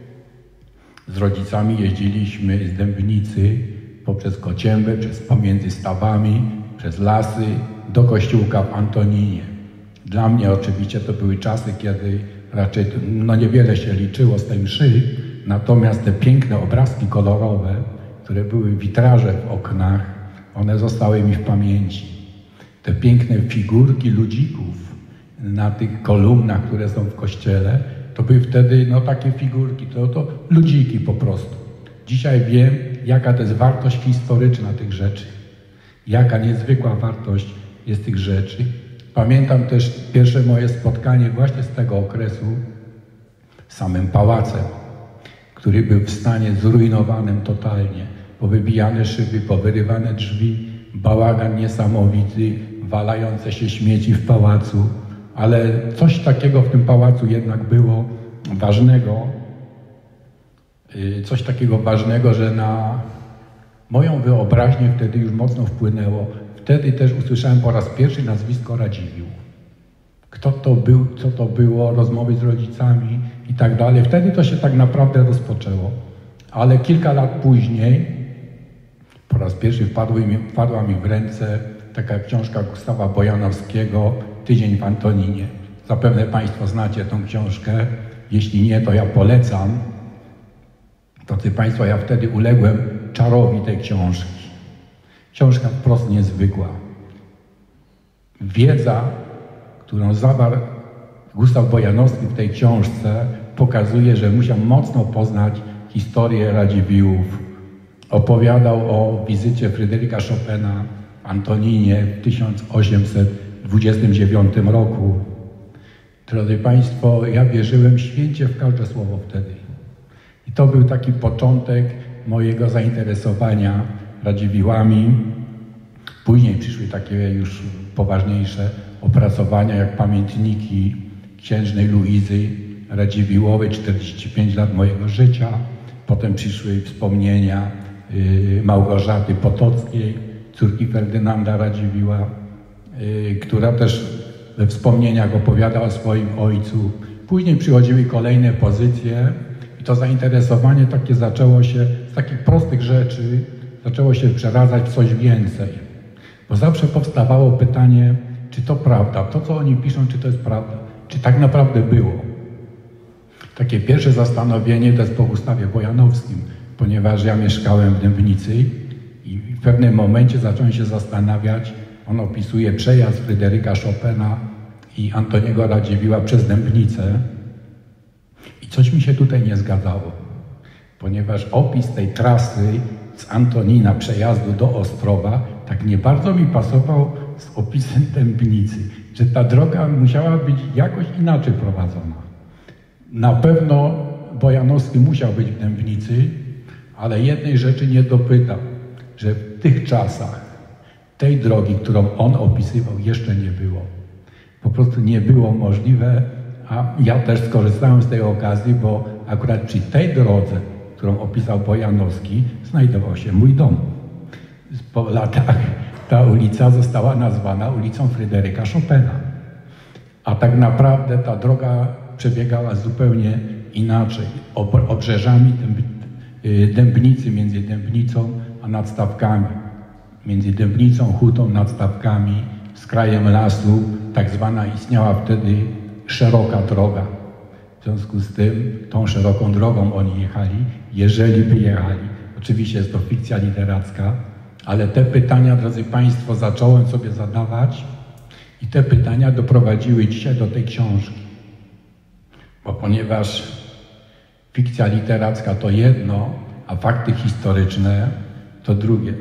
z rodzicami jeździliśmy z Dębnicy poprzez Kociębę, przez pomiędzy stawami, przez lasy do kościółka w Antoninie. Dla mnie oczywiście to były czasy, kiedy raczej no niewiele się liczyło z tej mszy, natomiast te piękne obrazki kolorowe, które były witraże w oknach, one zostały mi w pamięci. Te piękne figurki ludzików na tych kolumnach, które są w kościele, to były wtedy no takie figurki, to, to ludziki po prostu. Dzisiaj wiem, jaka to jest wartość historyczna tych rzeczy. Jaka niezwykła wartość jest tych rzeczy. Pamiętam też pierwsze moje spotkanie właśnie z tego okresu z samym pałacem, który był w stanie zrujnowanym totalnie. Powybijane szyby, powyrywane drzwi, bałagan niesamowity, walające się śmieci w pałacu. Ale coś takiego w tym pałacu jednak było ważnego, coś takiego ważnego, że na moją wyobraźnię wtedy już mocno wpłynęło. Wtedy też usłyszałem po raz pierwszy nazwisko Radziwiłł. Kto to był, co to było, rozmowy z rodzicami i tak dalej. Wtedy to się tak naprawdę rozpoczęło. Ale kilka lat później po raz pierwszy wpadły mi, wpadła mi w ręce taka książka Gustawa Bojanowskiego Tydzień w Antoninie. Zapewne Państwo znacie tą książkę. Jeśli nie, to ja polecam. Drodzy Państwo, ja wtedy uległem czarowi tej książki. Książka wprost niezwykła. Wiedza, którą zawarł Gustaw Bojanowski w tej książce, pokazuje, że musiał mocno poznać historię Radziwiłłów. Opowiadał o wizycie Fryderyka Chopina w Antoninie w tysiąc osiemset dwudziestym dziewiątym roku. Drodzy Państwo, ja wierzyłem święcie w każde słowo wtedy. I to był taki początek mojego zainteresowania Radziwiłłami. Później przyszły takie już poważniejsze opracowania, jak pamiętniki księżnej Luizy Radziwiłłowej, czterdzieści pięć lat mojego życia. Potem przyszły wspomnienia y, Małgorzaty Potockiej, córki Ferdynanda Radziwiłła, y, która też we wspomnieniach opowiada o swoim ojcu. Później przychodziły kolejne pozycje i to zainteresowanie takie zaczęło się z takich prostych rzeczy, zaczęło się przeradzać w coś więcej. Bo zawsze powstawało pytanie, czy to prawda, to co oni piszą, czy to jest prawda, czy tak naprawdę było. Takie pierwsze zastanowienie to jest po Gustawie Bojanowskim, ponieważ ja mieszkałem w Dębnicy i w pewnym momencie zacząłem się zastanawiać, on opisuje przejazd Fryderyka Chopina i Antoniego Radziwiłła przez Dębnicę i coś mi się tutaj nie zgadzało, ponieważ opis tej trasy z Antonina przejazdu do Ostrowa tak nie bardzo mi pasował z opisem Dębnicy, że ta droga musiała być jakoś inaczej prowadzona. Na pewno Bojanowski musiał być w Dębnicy, ale jednej rzeczy nie dopytał, że w tych czasach tej drogi, którą on opisywał, jeszcze nie było. Po prostu nie było możliwe, a ja też skorzystałem z tej okazji, bo akurat przy tej drodze którą opisał Bojanowski, znajdował się mój dom. Po latach ta ulica została nazwana ulicą Fryderyka Chopina. A tak naprawdę ta droga przebiegała zupełnie inaczej. Obrzeżami Dębnicy, między Dębnicą a Nadstawkami. Między Dębnicą, Hutą, Nadstawkami, z krajem lasu, tak zwana istniała wtedy szeroka droga. W związku z tym, tą szeroką drogą oni jechali, jeżeli by jechali. Oczywiście jest to fikcja literacka, ale te pytania, drodzy Państwo, zacząłem sobie zadawać i te pytania doprowadziły dzisiaj do tej książki. Bo ponieważ fikcja literacka to jedno, a fakty historyczne to drugie.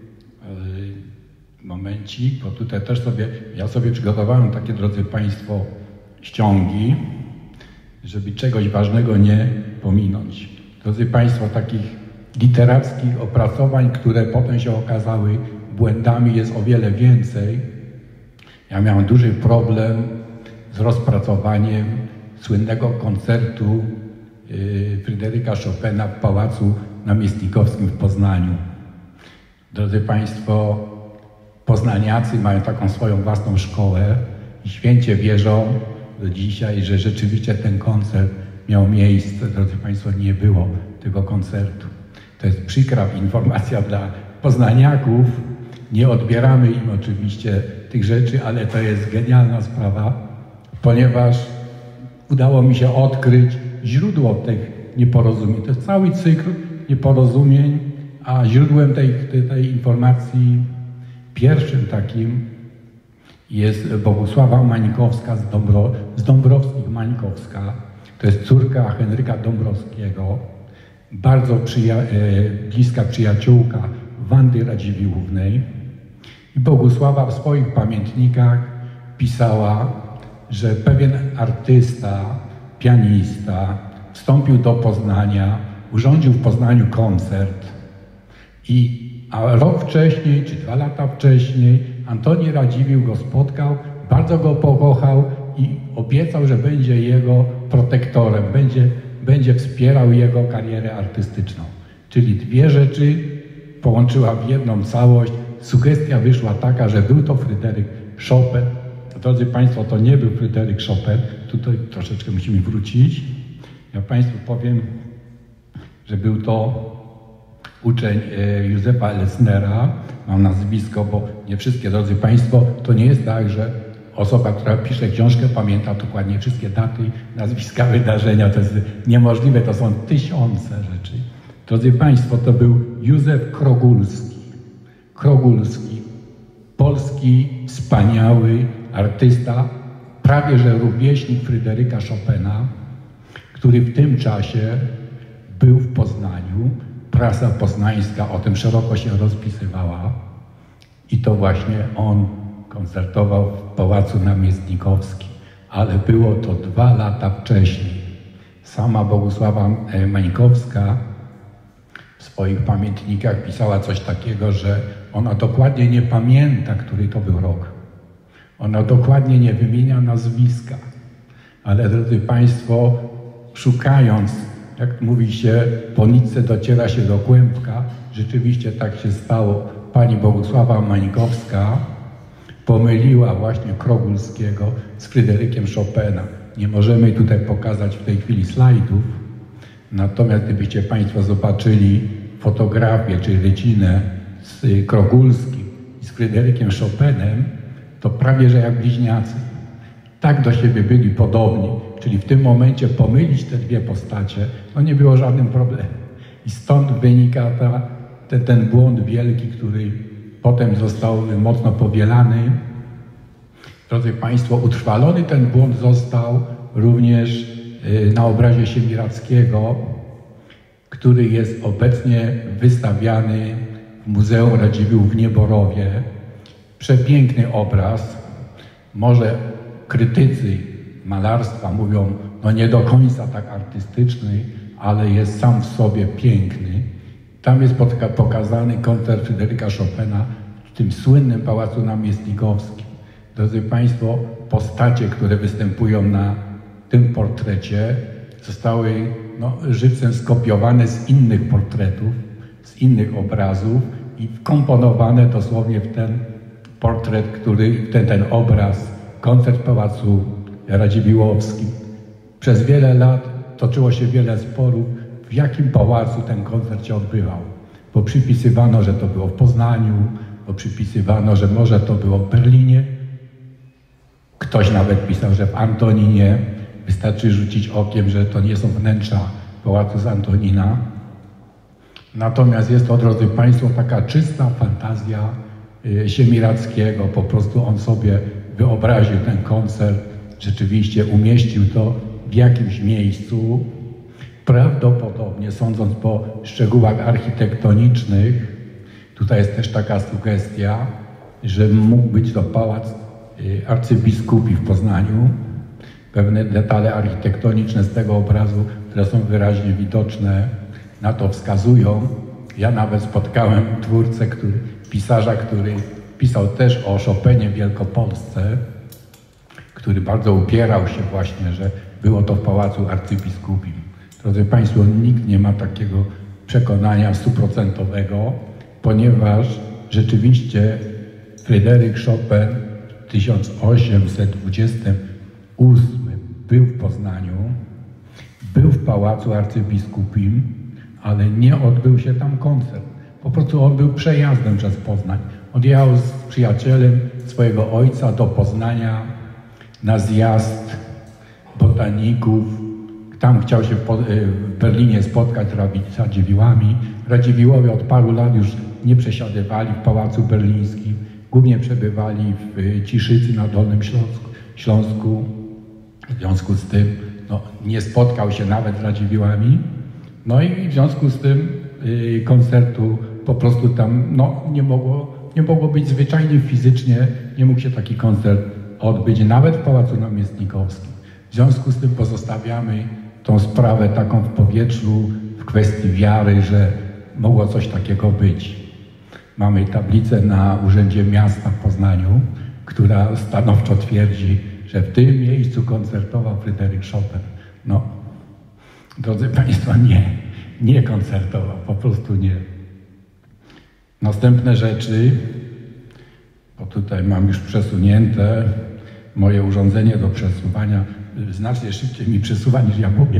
Momencik, bo tutaj też sobie, ja sobie przygotowałem takie, drodzy Państwo, ściągi, żeby czegoś ważnego nie pominąć. Drodzy Państwo, takich literackich opracowań, które potem się okazały błędami, jest o wiele więcej. Ja miałem duży problem z rozpracowaniem słynnego koncertu yy, Fryderyka Chopina w Pałacu Namiestnikowskim w Poznaniu. Drodzy Państwo, poznaniacy mają taką swoją własną szkołę i święcie wierzą do dzisiaj, że rzeczywiście ten koncert miał miejsce. Drodzy Państwo, nie było tego koncertu. To jest przykra informacja dla poznaniaków. Nie odbieramy im oczywiście tych rzeczy, ale to jest genialna sprawa, ponieważ udało mi się odkryć źródło tych nieporozumień. To jest cały cykl nieporozumień, a źródłem tej, tej, tej informacji pierwszym takim jest Bogusława Mańkowska z, Dąbro, z Dąbrowskich Mańkowska. To jest córka Henryka Dąbrowskiego, bardzo przyja e, bliska przyjaciółka Wandy Radziwiłłównej. I Bogusława w swoich pamiętnikach pisała, że pewien artysta, pianista wstąpił do Poznania, urządził w Poznaniu koncert i a rok wcześniej, czy dwa lata wcześniej, Antoni Radziwiłł go spotkał, bardzo go pokochał i obiecał, że będzie jego protektorem, będzie, będzie wspierał jego karierę artystyczną. Czyli dwie rzeczy połączyła w jedną całość. Sugestia wyszła taka, że był to Fryderyk Chopin. Drodzy Państwo, to nie był Fryderyk Chopin. Tutaj troszeczkę musimy wrócić. Ja Państwu powiem, że był to uczeń Józefa Elsnera, mam nazwisko, bo nie wszystkie, drodzy Państwo, to nie jest tak, że osoba, która pisze książkę, pamięta dokładnie wszystkie daty, nazwiska, wydarzenia. To jest niemożliwe, to są tysiące rzeczy. Drodzy Państwo, to był Józef Krogulski. Krogulski, polski, wspaniały artysta, prawie że rówieśnik Fryderyka Chopina, który w tym czasie był w Poznaniu. Prasa poznańska o tym szeroko się rozpisywała i to właśnie on koncertował w Pałacu Namiestnikowskim, ale było to dwa lata wcześniej. Sama Bogusława Mańkowska w swoich pamiętnikach pisała coś takiego, że ona dokładnie nie pamięta, który to był rok. Ona dokładnie nie wymienia nazwiska, ale drodzy Państwo, szukając, jak mówi się, po nitce dociera się do kłębka. Rzeczywiście tak się stało. Pani Bogusława Mańkowska pomyliła właśnie Krogulskiego z Fryderykiem Chopina. Nie możemy tutaj pokazać w tej chwili slajdów, natomiast gdybyście Państwo zobaczyli fotografię czy rycinę z Krogulskim i z Fryderykiem Chopinem, to prawie że jak bliźniacy. Tak do siebie byli podobni. Czyli w tym momencie pomylić te dwie postacie, no nie było żadnym problemem. I stąd wynika ta, ten, ten błąd wielki, który potem został mocno powielany. Drodzy Państwo, utrwalony ten błąd został również na obrazie Siemiradzkiego, który jest obecnie wystawiany w Muzeum Radziwiłł w Nieborowie. Przepiękny obraz. Może krytycy malarstwa mówią, no nie do końca tak artystyczny, ale jest sam w sobie piękny. Tam jest pokazany koncert Fryderyka Chopina w tym słynnym Pałacu Namiestnikowskim. Drodzy Państwo, postacie, które występują na tym portrecie, zostały no, żywcem skopiowane z innych portretów, z innych obrazów i wkomponowane dosłownie w ten portret, który, ten, ten obraz, koncert w Pałacu Radziwiłłowskim. Przez wiele lat toczyło się wiele sporów, w jakim pałacu ten koncert się odbywał. Bo przypisywano, że to było w Poznaniu, bo przypisywano, że może to było w Berlinie. Ktoś nawet pisał, że w Antoninie. Wystarczy rzucić okiem, że to nie są wnętrza pałacu z Antonina. Natomiast jest to, drodzy Państwo, taka czysta fantazja Siemiradzkiego. Po prostu on sobie wyobraził ten koncert, rzeczywiście umieścił to w jakimś miejscu. Prawdopodobnie, sądząc po szczegółach architektonicznych, tutaj jest też taka sugestia, że mógł być to pałac arcybiskupi w Poznaniu. Pewne detale architektoniczne z tego obrazu, które są wyraźnie widoczne, na to wskazują. Ja nawet spotkałem twórcę, który, pisarza, który pisał też o Chopinie w Wielkopolsce, który bardzo upierał się właśnie, że było to w pałacu arcybiskupim. Drodzy Państwo, nikt nie ma takiego przekonania stuprocentowego, ponieważ rzeczywiście Fryderyk Chopin w tysiąc osiemset dwudziestym ósmym był w Poznaniu, był w pałacu arcybiskupim, ale nie odbył się tam koncert. Po prostu on był przejazdem przez Poznań. Odjechał z przyjacielem swojego ojca do Poznania na zjazd botaników. Tam chciał się w Berlinie spotkać z Radziwiłłami. Radziwiłłowie od paru lat już nie przesiadywali w Pałacu Berlińskim. Głównie przebywali w Ciszycy na Dolnym Śląsku. Śląsku. W związku z tym no, nie spotkał się nawet z Radziwiłłami. No i w związku z tym yy, koncertu po prostu tam no, nie, mogło, nie mogło być zwyczajnie fizycznie, nie mógł się taki koncert odbyć, nawet w Pałacu Namiestnikowskim. W związku z tym pozostawiamy tą sprawę taką w powietrzu w kwestii wiary, że mogło coś takiego być. Mamy tablicę na Urzędzie Miasta w Poznaniu, która stanowczo twierdzi, że w tym miejscu koncertował Fryderyk Chopin. No, drodzy Państwo, nie, nie koncertował, po prostu nie. Następne rzeczy, bo tutaj mam już przesunięte, moje urządzenie do przesuwania znacznie szybciej mi przesuwa niż ja mówię.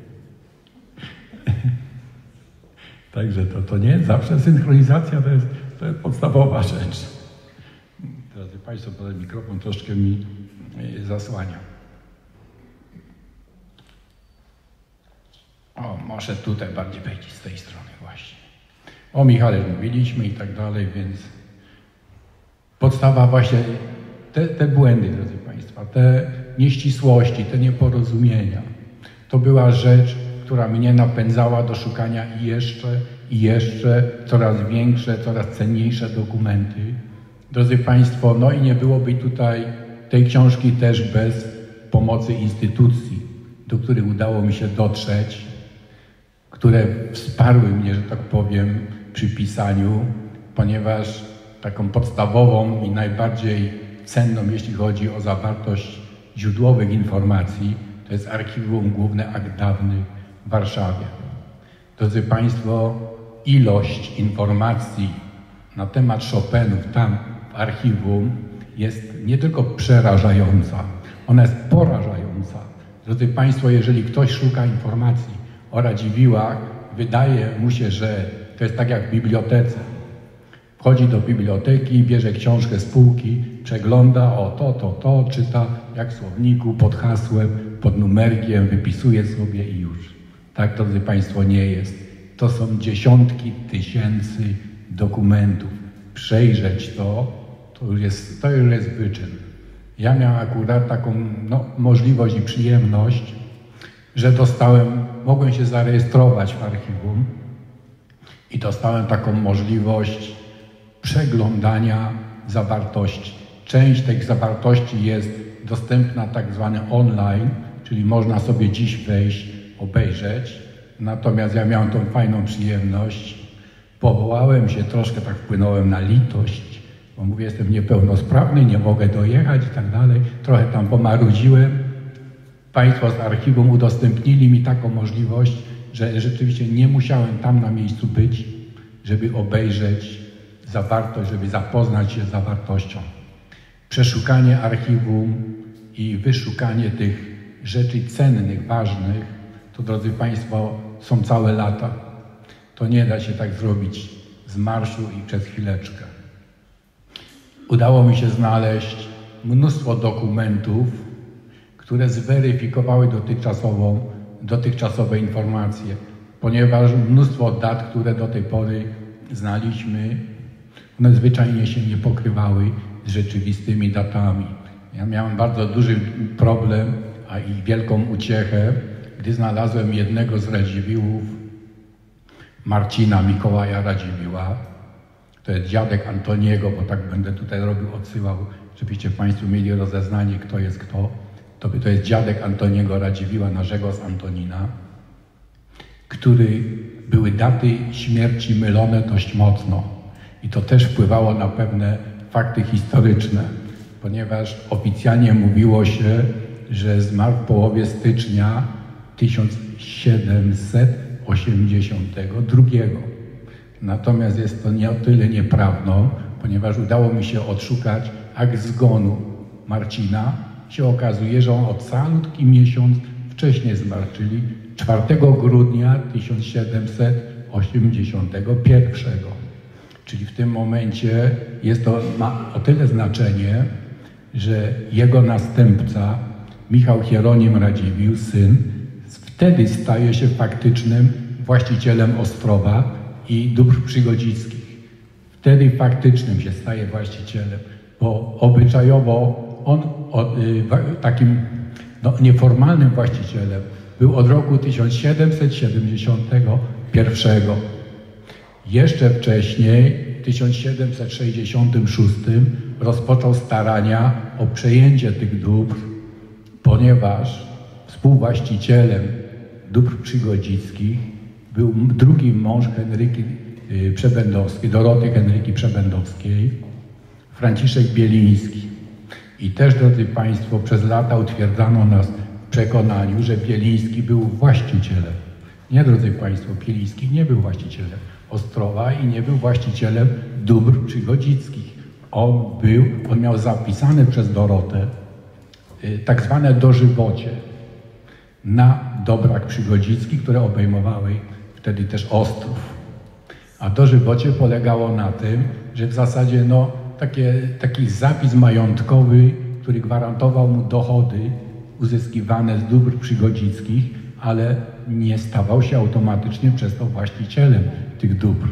Także to, to nie, zawsze synchronizacja to jest, to jest podstawowa rzecz. Drodzy Państwo, ten mikrofon troszkę mi zasłania. O, może tutaj bardziej wejdzie z tej strony właśnie. O Michale mówiliśmy i tak dalej, więc podstawa właśnie, te, te błędy, drodzy Państwa, te nieścisłości, te nieporozumienia, to była rzecz, która mnie napędzała do szukania i jeszcze, i jeszcze coraz większe, coraz cenniejsze dokumenty. Drodzy Państwo, no i nie byłoby tutaj tej książki też bez pomocy instytucji, do których udało mi się dotrzeć, które wsparły mnie, że tak powiem, przy pisaniu, ponieważ taką podstawową i najbardziej cenną, jeśli chodzi o zawartość źródłowych informacji, to jest Archiwum Główne Akt Dawnych w Warszawie. Drodzy Państwo, ilość informacji na temat Chopinów tam w archiwum jest nie tylko przerażająca, ona jest porażająca. Drodzy Państwo, jeżeli ktoś szuka informacji o Radziwiłłach, wydaje mu się, że to jest tak jak w bibliotece. Wchodzi do biblioteki, bierze książkę z półki, przegląda, o to, to, to, czyta jak w słowniku, pod hasłem, pod numerkiem, wypisuje sobie i już. Tak, drodzy Państwo, nie jest. To są dziesiątki tysięcy dokumentów. Przejrzeć to, to już jest, to już jest wyczyn. Ja miałem akurat taką no, możliwość i przyjemność, że dostałem, mogłem się zarejestrować w archiwum i dostałem taką możliwość przeglądania zawartości. Część tych zawartości jest dostępna tak zwane online, czyli można sobie dziś wejść, obejrzeć. Natomiast ja miałem tą fajną przyjemność. Powołałem się, troszkę tak wpłynąłem na litość, bo mówię, jestem niepełnosprawny, nie mogę dojechać i tak dalej. Trochę tam pomarudziłem. Państwo z archiwum udostępnili mi taką możliwość, że rzeczywiście nie musiałem tam na miejscu być, żeby obejrzeć zawartość, żeby zapoznać się z zawartością. Przeszukanie archiwum i wyszukanie tych rzeczy cennych, ważnych, to drodzy Państwo, są całe lata. To nie da się tak zrobić z marszu i przez chwileczkę. Udało mi się znaleźć mnóstwo dokumentów, które zweryfikowały dotychczasową, dotychczasowe informacje, ponieważ mnóstwo dat, które do tej pory znaliśmy, one zwyczajnie się nie pokrywały z rzeczywistymi datami. Ja miałem bardzo duży problem, a i wielką uciechę, gdy znalazłem jednego z Radziwiłłów, Marcina Mikołaja Radziwiłła. To jest dziadek Antoniego, bo tak będę tutaj robił, odsyłał, żebyście Państwo mieli rozeznanie, kto jest kto. To, to jest dziadek Antoniego Radziwiłła, naszego z Antonina, który były daty śmierci mylone dość mocno. I to też wpływało na pewne fakty historyczne, ponieważ oficjalnie mówiło się, że zmarł w połowie stycznia tysiąc siedemset osiemdziesiątego drugiego. Natomiast jest to nie o tyle nieprawdą, ponieważ udało mi się odszukać akt zgonu Marcina. Się okazuje, że on o calutki miesiąc wcześniej zmarł, czyli czwartego grudnia tysiąc siedemset osiemdziesiątego pierwszego. Czyli w tym momencie jest to, ma o tyle znaczenie, że jego następca, Michał Hieronim Radziwiłł, syn, wtedy staje się faktycznym właścicielem Ostrowa i dóbr przygodzickich. Wtedy faktycznym się staje właścicielem, bo obyczajowo on o, y, takim no, nieformalnym właścicielem był od roku tysiąc siedemset siedemdziesiątego pierwszego. Jeszcze wcześniej, w tysiąc siedemset sześćdziesiątym szóstym, rozpoczął starania o przejęcie tych dóbr, ponieważ współwłaścicielem dóbr przygodzickich był drugi mąż Henryki Przebędowskiej, Doroty Henryki Przebędowskiej, Franciszek Bieliński. I też, drodzy Państwo, przez lata utwierdzano nas w przekonaniu, że Bieliński był właścicielem. Nie, drodzy Państwo, Bieliński nie był właścicielem Ostrowa i nie był właścicielem dóbr przygodzickich. On był, on miał zapisane przez Dorotę y, tak zwane dożywocie na dobrach przygodzickich, które obejmowały wtedy też Ostrów. A dożywocie polegało na tym, że w zasadzie no, takie, taki zapis majątkowy, który gwarantował mu dochody uzyskiwane z dóbr przygodzickich, ale nie stawał się automatycznie przez to właścicielem tych dóbr.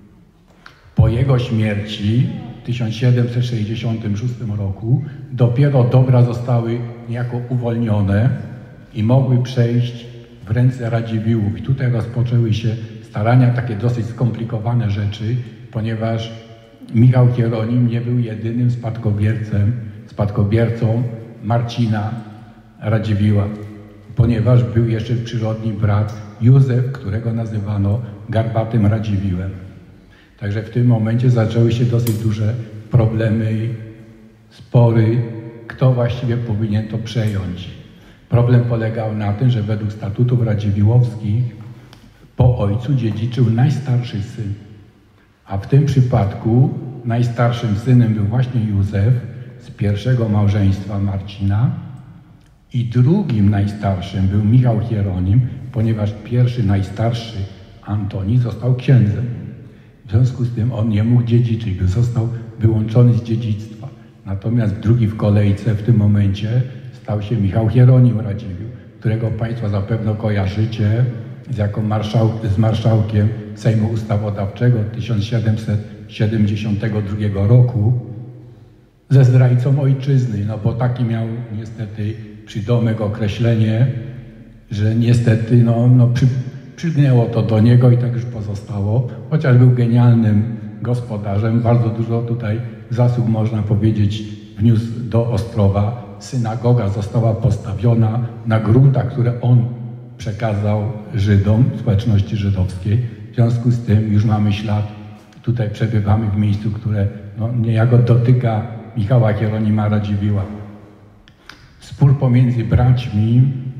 Po jego śmierci w tysiąc siedemset sześćdziesiątym szóstym roku dopiero dobra zostały niejako uwolnione i mogły przejść w ręce Radziwiłłów. I tutaj rozpoczęły się starania, takie dosyć skomplikowane rzeczy, ponieważ Michał Hieronim nie był jedynym spadkobiercem, spadkobiercą Marcina Radziwiłła, ponieważ był jeszcze przyrodni brat Józef, którego nazywano Garbatym Radziwiłłem. Także w tym momencie zaczęły się dosyć duże problemy i spory, kto właściwie powinien to przejąć. Problem polegał na tym, że według statutów radziwiłłowskich po ojcu dziedziczył najstarszy syn, a w tym przypadku najstarszym synem był właśnie Józef z pierwszego małżeństwa Marcina i drugim najstarszym był Michał Hieronim, ponieważ pierwszy najstarszy Antoni został księdzem. W związku z tym on nie mógł dziedziczyć, został wyłączony z dziedzictwa. Natomiast drugi w kolejce w tym momencie stał się Michał Hieronim Radziwiłł, którego Państwo zapewne kojarzycie z, jako marszał, z marszałkiem Sejmu Ustawodawczego tysiąc siedemset siedemdziesiątego drugiego roku, ze zdrajcą ojczyzny, no bo taki miał niestety przydomek, określenie, że niestety no, no przy, przygnęło to do niego i tak już pozostało, chociaż był genialnym gospodarzem, bardzo dużo tutaj zasług, można powiedzieć, wniósł do Ostrowa. Synagoga została postawiona na gruntach, które on przekazał Żydom, społeczności żydowskiej. W związku z tym już mamy ślad, tutaj przebywamy w miejscu, które no, niejako dotyka Michała Hieronima Radziwiłła. Spór pomiędzy braćmi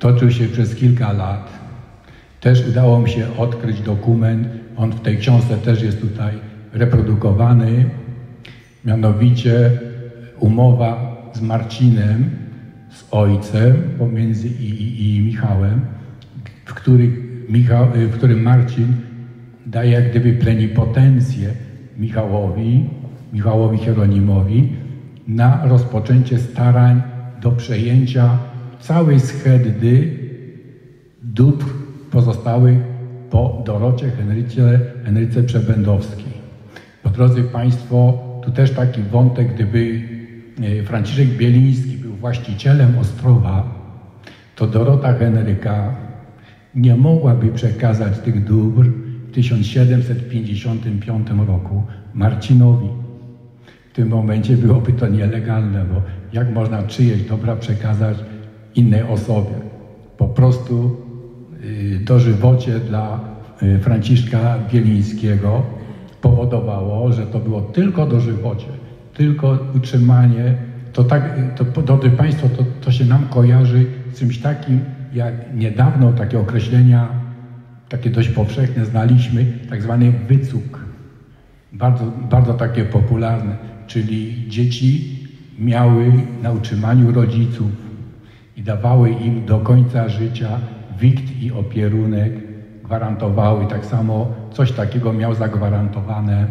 toczył się przez kilka lat. Też udało mi się odkryć dokument, on w tej książce też jest tutaj reprodukowany, mianowicie umowa z Marcinem, z ojcem pomiędzy i, i, i Michałem, w, który, Michał, w którym Marcin daje jak gdyby plenipotencję Michałowi, Michałowi Hieronimowi na rozpoczęcie starań do przejęcia całej schedy dóbr pozostałych po Dorocie Henryce, Henryce Przebędowskiej. Bo drodzy Państwo, tu też taki wątek, gdyby Franciszek Bieliński był właścicielem Ostrowa, to Dorota Henryka nie mogłaby przekazać tych dóbr w tysiąc siedemset pięćdziesiątym piątym roku Marcinowi. W tym momencie byłoby to nielegalne, bo jak można czyjeś dobra przekazać innej osobie? Po prostu dożywocie dla Franciszka Bielińskiego powodowało, że to było tylko dożywocie, tylko utrzymanie. To tak, to, drodzy Państwo, to, to się nam kojarzy z czymś takim, jak niedawno takie określenia, takie dość powszechne znaliśmy, tak zwany wycuk. Bardzo, bardzo takie popularne, czyli dzieci miały na utrzymaniu rodziców i dawały im do końca życia wikt i opierunek, gwarantowały. Tak samo coś takiego miał zagwarantowane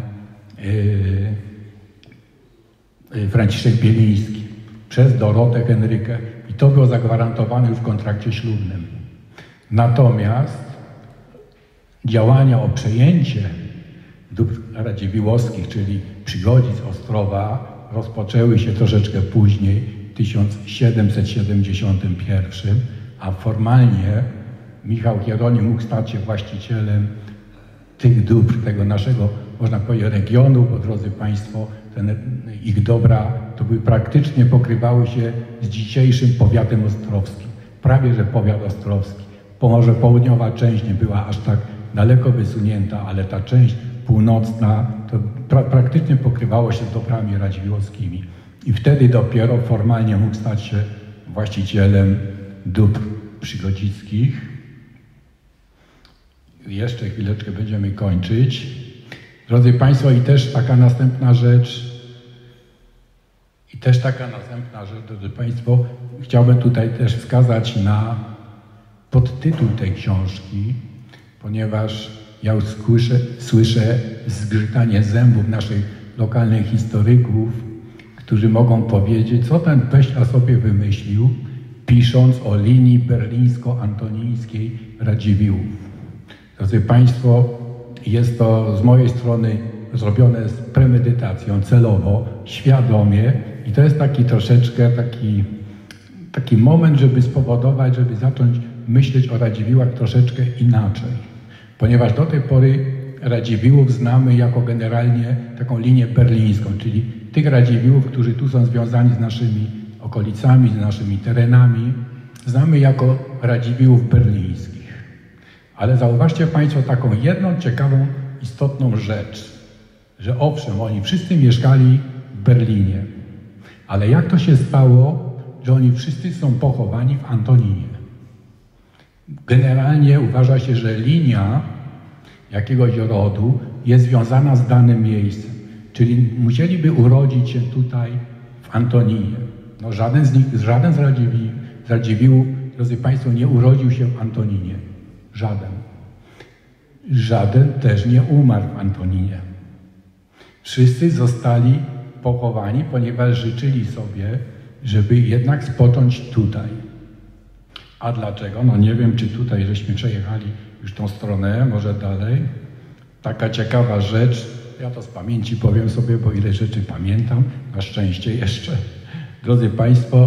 yy, yy, Franciszek Bieliński przez Dorotę Henrykę i to było zagwarantowane już w kontrakcie ślubnym. Natomiast działania o przejęcie dóbr radziwiłłowskich, czyli przygodzic Ostrowa, rozpoczęły się troszeczkę później, w tysiąc siedemset siedemdziesiątym pierwszym, a formalnie Michał Hieronim mógł stać się właścicielem tych dóbr, tego naszego, można powiedzieć, regionu, bo drodzy Państwo, ten, ich dobra to były praktycznie pokrywały się z dzisiejszym powiatem ostrowskim. Prawie, że powiat ostrowski. Może południowa część nie była aż tak daleko wysunięta, ale ta część północna to pra praktycznie pokrywało się z dobrami radziwiłłowskimi. I wtedy dopiero formalnie mógł stać się właścicielem dóbr przygodzickich. Jeszcze chwileczkę będziemy kończyć. Drodzy Państwo, i też taka następna rzecz, i też taka następna rzecz, drodzy Państwo, chciałbym tutaj też wskazać na podtytuł tej książki, ponieważ ja już słyszę, słyszę zgrzytanie zębów naszych lokalnych historyków, którzy mogą powiedzieć, co ten Peśla sobie wymyślił, pisząc o linii berlińsko-antonińskiej Radziwiłłów. Drodzy Państwo, jest to z mojej strony zrobione z premedytacją, celowo, świadomie i to jest taki troszeczkę taki, taki moment, żeby spowodować, żeby zacząć myśleć o Radziwiłłach troszeczkę inaczej. Ponieważ do tej pory Radziwiłłów znamy jako generalnie taką linię berlińską, czyli tych Radziwiłłów, którzy tu są związani z naszymi okolicami, z naszymi terenami, znamy jako Radziwiłłów berlińskich. Ale zauważcie Państwo taką jedną ciekawą, istotną rzecz, że owszem, oni wszyscy mieszkali w Berlinie, ale jak to się stało, że oni wszyscy są pochowani w Antoninie? Generalnie uważa się, że linia jakiegoś rodu jest związana z danym miejscem, czyli musieliby urodzić się tutaj w Antoninie. No żaden z nich, żaden z Radziwiłłów, z Radziwiłłów, drodzy Państwo, nie urodził się w Antoninie. Żaden. Żaden też nie umarł w Antoninie. Wszyscy zostali pochowani, ponieważ życzyli sobie, żeby jednak spocząć tutaj. A dlaczego? No nie wiem, czy tutaj żeśmy przejechali już tą stronę, może dalej. Taka ciekawa rzecz, ja to z pamięci powiem sobie, bo ile rzeczy pamiętam, na szczęście jeszcze. Drodzy Państwo,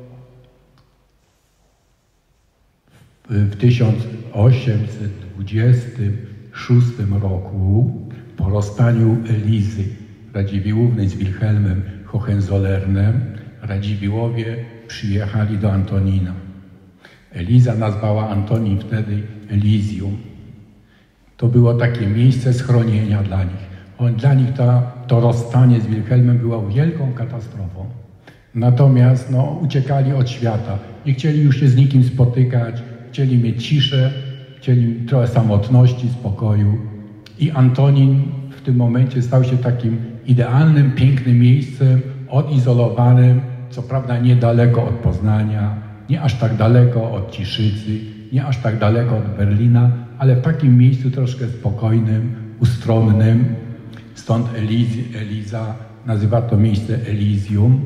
w tysiąc osiemset dwudziestym szóstym roku po rozstaniu Elizy Radziwiłłównej z Wilhelmem Hohenzollernem Radziwiłłowie przyjechali do Antonina. Eliza nazwała Antonin wtedy Elysium. To było takie miejsce schronienia dla nich. On, dla nich ta, to rozstanie z Wilhelmem było wielką katastrofą. Natomiast no, uciekali od świata. Nie chcieli już się z nikim spotykać, chcieli mieć ciszę, chcieli trochę samotności, spokoju. I Antonin w tym momencie stał się takim idealnym, pięknym miejscem, odizolowanym, co prawda niedaleko od Poznania, nie aż tak daleko od Ciszycy, nie aż tak daleko od Berlina, ale w takim miejscu troszkę spokojnym, ustronnym. Stąd Eliz, Eliza nazywa to miejsce Elysium.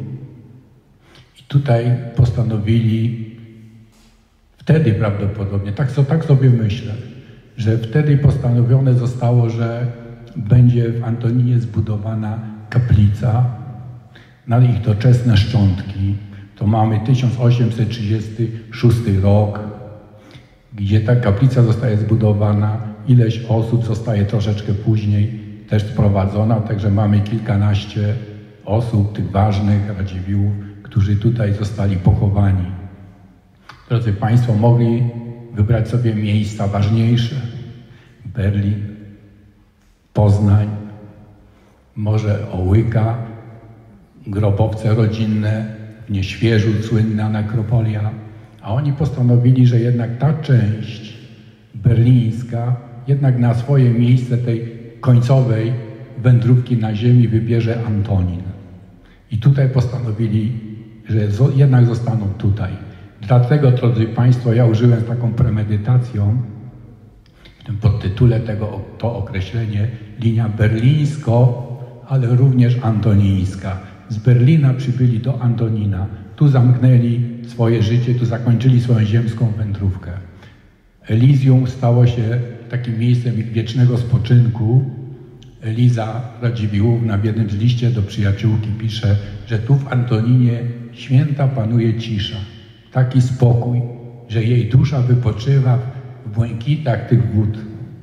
I tutaj postanowili, wtedy prawdopodobnie, tak, tak sobie myślę, że wtedy postanowione zostało, że będzie w Antoninie zbudowana kaplica na ich doczesne szczątki. To mamy tysiąc osiemset trzydziesty szósty rok, gdzie ta kaplica zostaje zbudowana. Ileś osób zostaje troszeczkę później też sprowadzona, także mamy kilkanaście osób, tych ważnych Radziwiłłów, którzy tutaj zostali pochowani. Drodzy Państwo, mogli wybrać sobie miejsca ważniejsze. Berlin, Poznań, może Ołyka, grobowce rodzinne, w Nieświeżu słynna nekropolia, a oni postanowili, że jednak ta część berlińska jednak na swoje miejsce tej końcowej wędrówki na ziemi wybierze Antonin. I tutaj postanowili, że jednak zostaną tutaj. Dlatego, drodzy Państwo, ja użyłem taką premedytacją w tym podtytule tego, to określenie linia berlińsko, ale również antonińska. Z Berlina przybyli do Antonina. Tu zamknęli swoje życie, tu zakończyli swoją ziemską wędrówkę. Elysium stało się takim miejscem ich wiecznego spoczynku. Eliza Radziwiłłówna w jednym z liście do przyjaciółki pisze, że tu w Antoninie święta panuje cisza, taki spokój, że jej dusza wypoczywa w błękitach tych wód.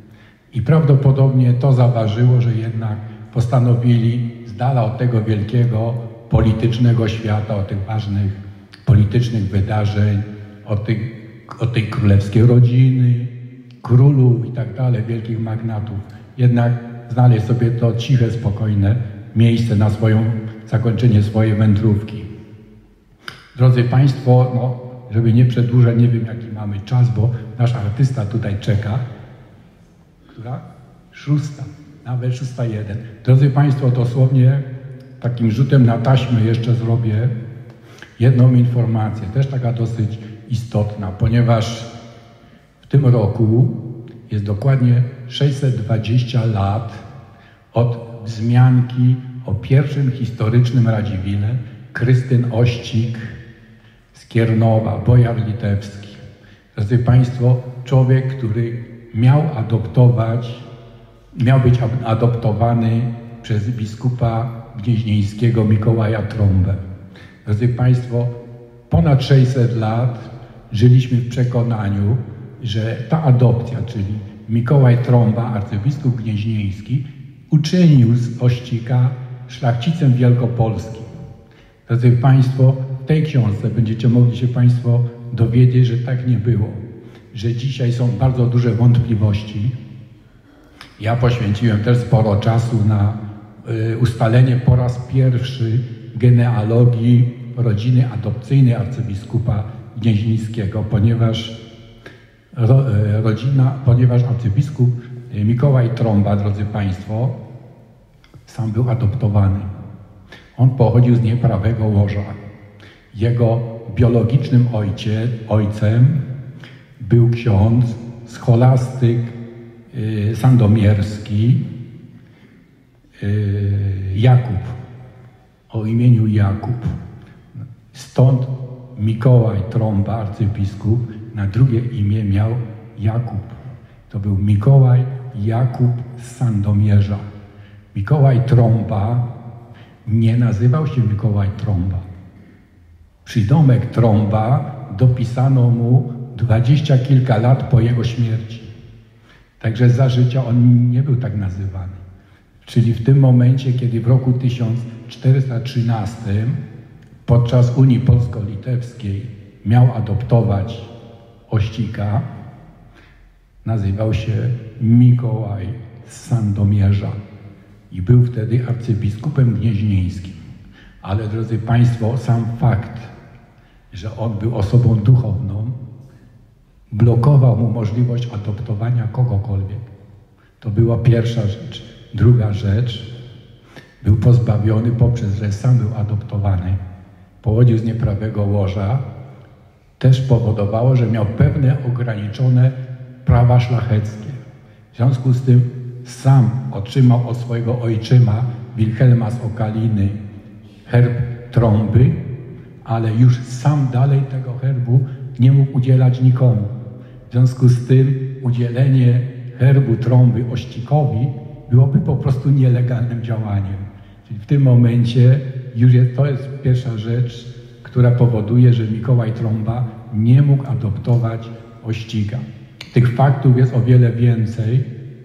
I prawdopodobnie to zaważyło, że jednak postanowili z dala od tego wielkiego politycznego świata, od tych ważnych politycznych wydarzeń, od, tych, od tej królewskiej rodziny, królów i tak dalej, wielkich magnatów, jednak znaleźć sobie to ciche, spokojne miejsce na swoją, zakończenie swojej wędrówki. Drodzy Państwo, no, żeby nie przedłużać, nie wiem jaki mamy czas, bo nasz artysta tutaj czeka. Która? Szósta, nawet szósta jeden. Drodzy Państwo, dosłownie takim rzutem na taśmę jeszcze zrobię jedną informację, też taka dosyć istotna, ponieważ w tym roku jest dokładnie sześćset dwadzieścia lat od wzmianki o pierwszym historycznym Radziwile, Krystyn Ościg z Kiernowa, bojar litewski. Drodzy Państwo, człowiek, który miał adoptować, miał być adoptowany przez biskupa gnieźnieńskiego Mikołaja Trąbę. Drodzy Państwo, ponad sześćset lat żyliśmy w przekonaniu, że ta adopcja, czyli Mikołaj Trąba, arcybiskup gnieźnieński, uczynił z Ościga szlachcicem wielkopolskim. Drodzy Państwo, w tej książce będziecie mogli się Państwo dowiedzieć, że tak nie było, że dzisiaj są bardzo duże wątpliwości. Ja poświęciłem też sporo czasu na y, ustalenie po raz pierwszy genealogii rodziny adopcyjnej arcybiskupa gnieźnieńskiego, ponieważ ro, y, rodzina, ponieważ arcybiskup Mikołaj Trąba, drodzy Państwo, sam był adoptowany. On pochodził z nieprawego łoża. Jego biologicznym ojcie, ojcem był ksiądz, scholastyk y, sandomierski y, Jakub, o imieniu Jakub. Stąd Mikołaj Trąba, arcybiskup, na drugie imię miał Jakub. To był Mikołaj Jakub z Sandomierza. Mikołaj Trąba nie nazywał się Mikołaj Trąba. Przydomek Trąba dopisano mu dwadzieścia kilka lat po jego śmierci. Także za życia on nie był tak nazywany. Czyli w tym momencie, kiedy w roku tysiąc czterysta trzynastym podczas Unii Polsko-Litewskiej miał adoptować Ościga, nazywał się Mikołaj z Sandomierza i był wtedy arcybiskupem gnieźnieńskim. Ale drodzy Państwo, sam fakt, że on był osobą duchowną, blokował mu możliwość adoptowania kogokolwiek. To była pierwsza rzecz. Druga rzecz, był pozbawiony poprzez, że sam był adoptowany, pochodził z nieprawego łoża, też powodowało, że miał pewne ograniczone prawa szlacheckie. W związku z tym sam otrzymał od swojego ojczyma, Wilhelma z Okaliny, herb trąby, ale już sam dalej tego herbu nie mógł udzielać nikomu. W związku z tym udzielenie herbu trąby Ościkowi byłoby po prostu nielegalnym działaniem. Czyli w tym momencie już jest, to jest pierwsza rzecz, która powoduje, że Mikołaj Trąba nie mógł adoptować Ościga. Tych faktów jest o wiele więcej,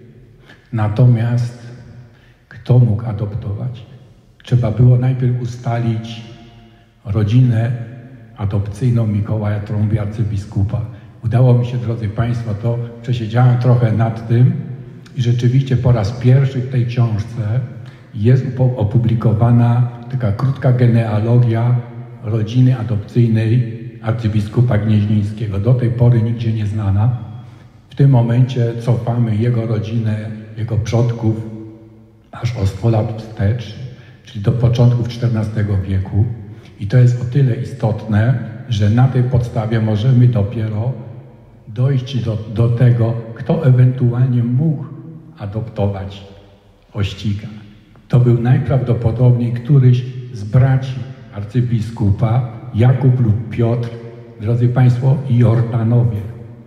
natomiast kto mógł adoptować? Trzeba było najpierw ustalić rodzinę adopcyjną Mikołaja Trąby, arcybiskupa. Udało mi się, drodzy Państwo, to przesiedziałem trochę nad tym i rzeczywiście po raz pierwszy w tej książce jest opublikowana taka krótka genealogia rodziny adopcyjnej arcybiskupa gnieźnieńskiego. Do tej pory nigdzie nie znana. W tym momencie cofamy jego rodzinę, jego przodków aż o sto lat wstecz, czyli do początków czternastego wieku. I to jest o tyle istotne, że na tej podstawie możemy dopiero dojść do, do tego, kto ewentualnie mógł adoptować Ościga. To był najprawdopodobniej któryś z braci arcybiskupa, Jakub lub Piotr, drodzy Państwo, i Jordanowie,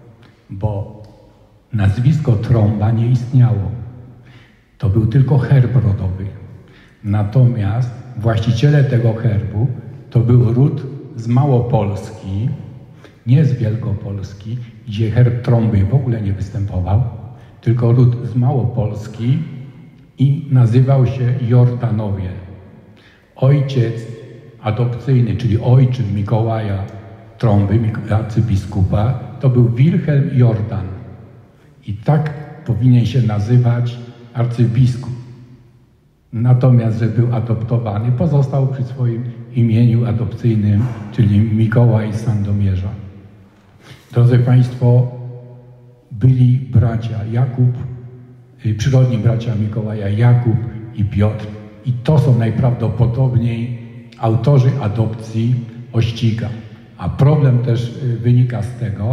bo nazwisko Trąba nie istniało. To był tylko herb rodowy. Natomiast właściciele tego herbu to był ród z Małopolski, nie z Wielkopolski, gdzie herb Trąby w ogóle nie występował, tylko ród z Małopolski i nazywał się Jordanowie. Ojciec adopcyjny, czyli ojczym Mikołaja Trąby, arcybiskupa, to był Wilhelm Jordan. I tak powinien się nazywać arcybiskup. Natomiast, że był adoptowany, pozostał przy swoim imieniu adopcyjnym, czyli Mikołaj z Sandomierza. Drodzy Państwo, byli bracia Jakub, przyrodni bracia Mikołaja Jakub i Piotr. I to są najprawdopodobniej autorzy adopcji Ościga. A problem też wynika z tego,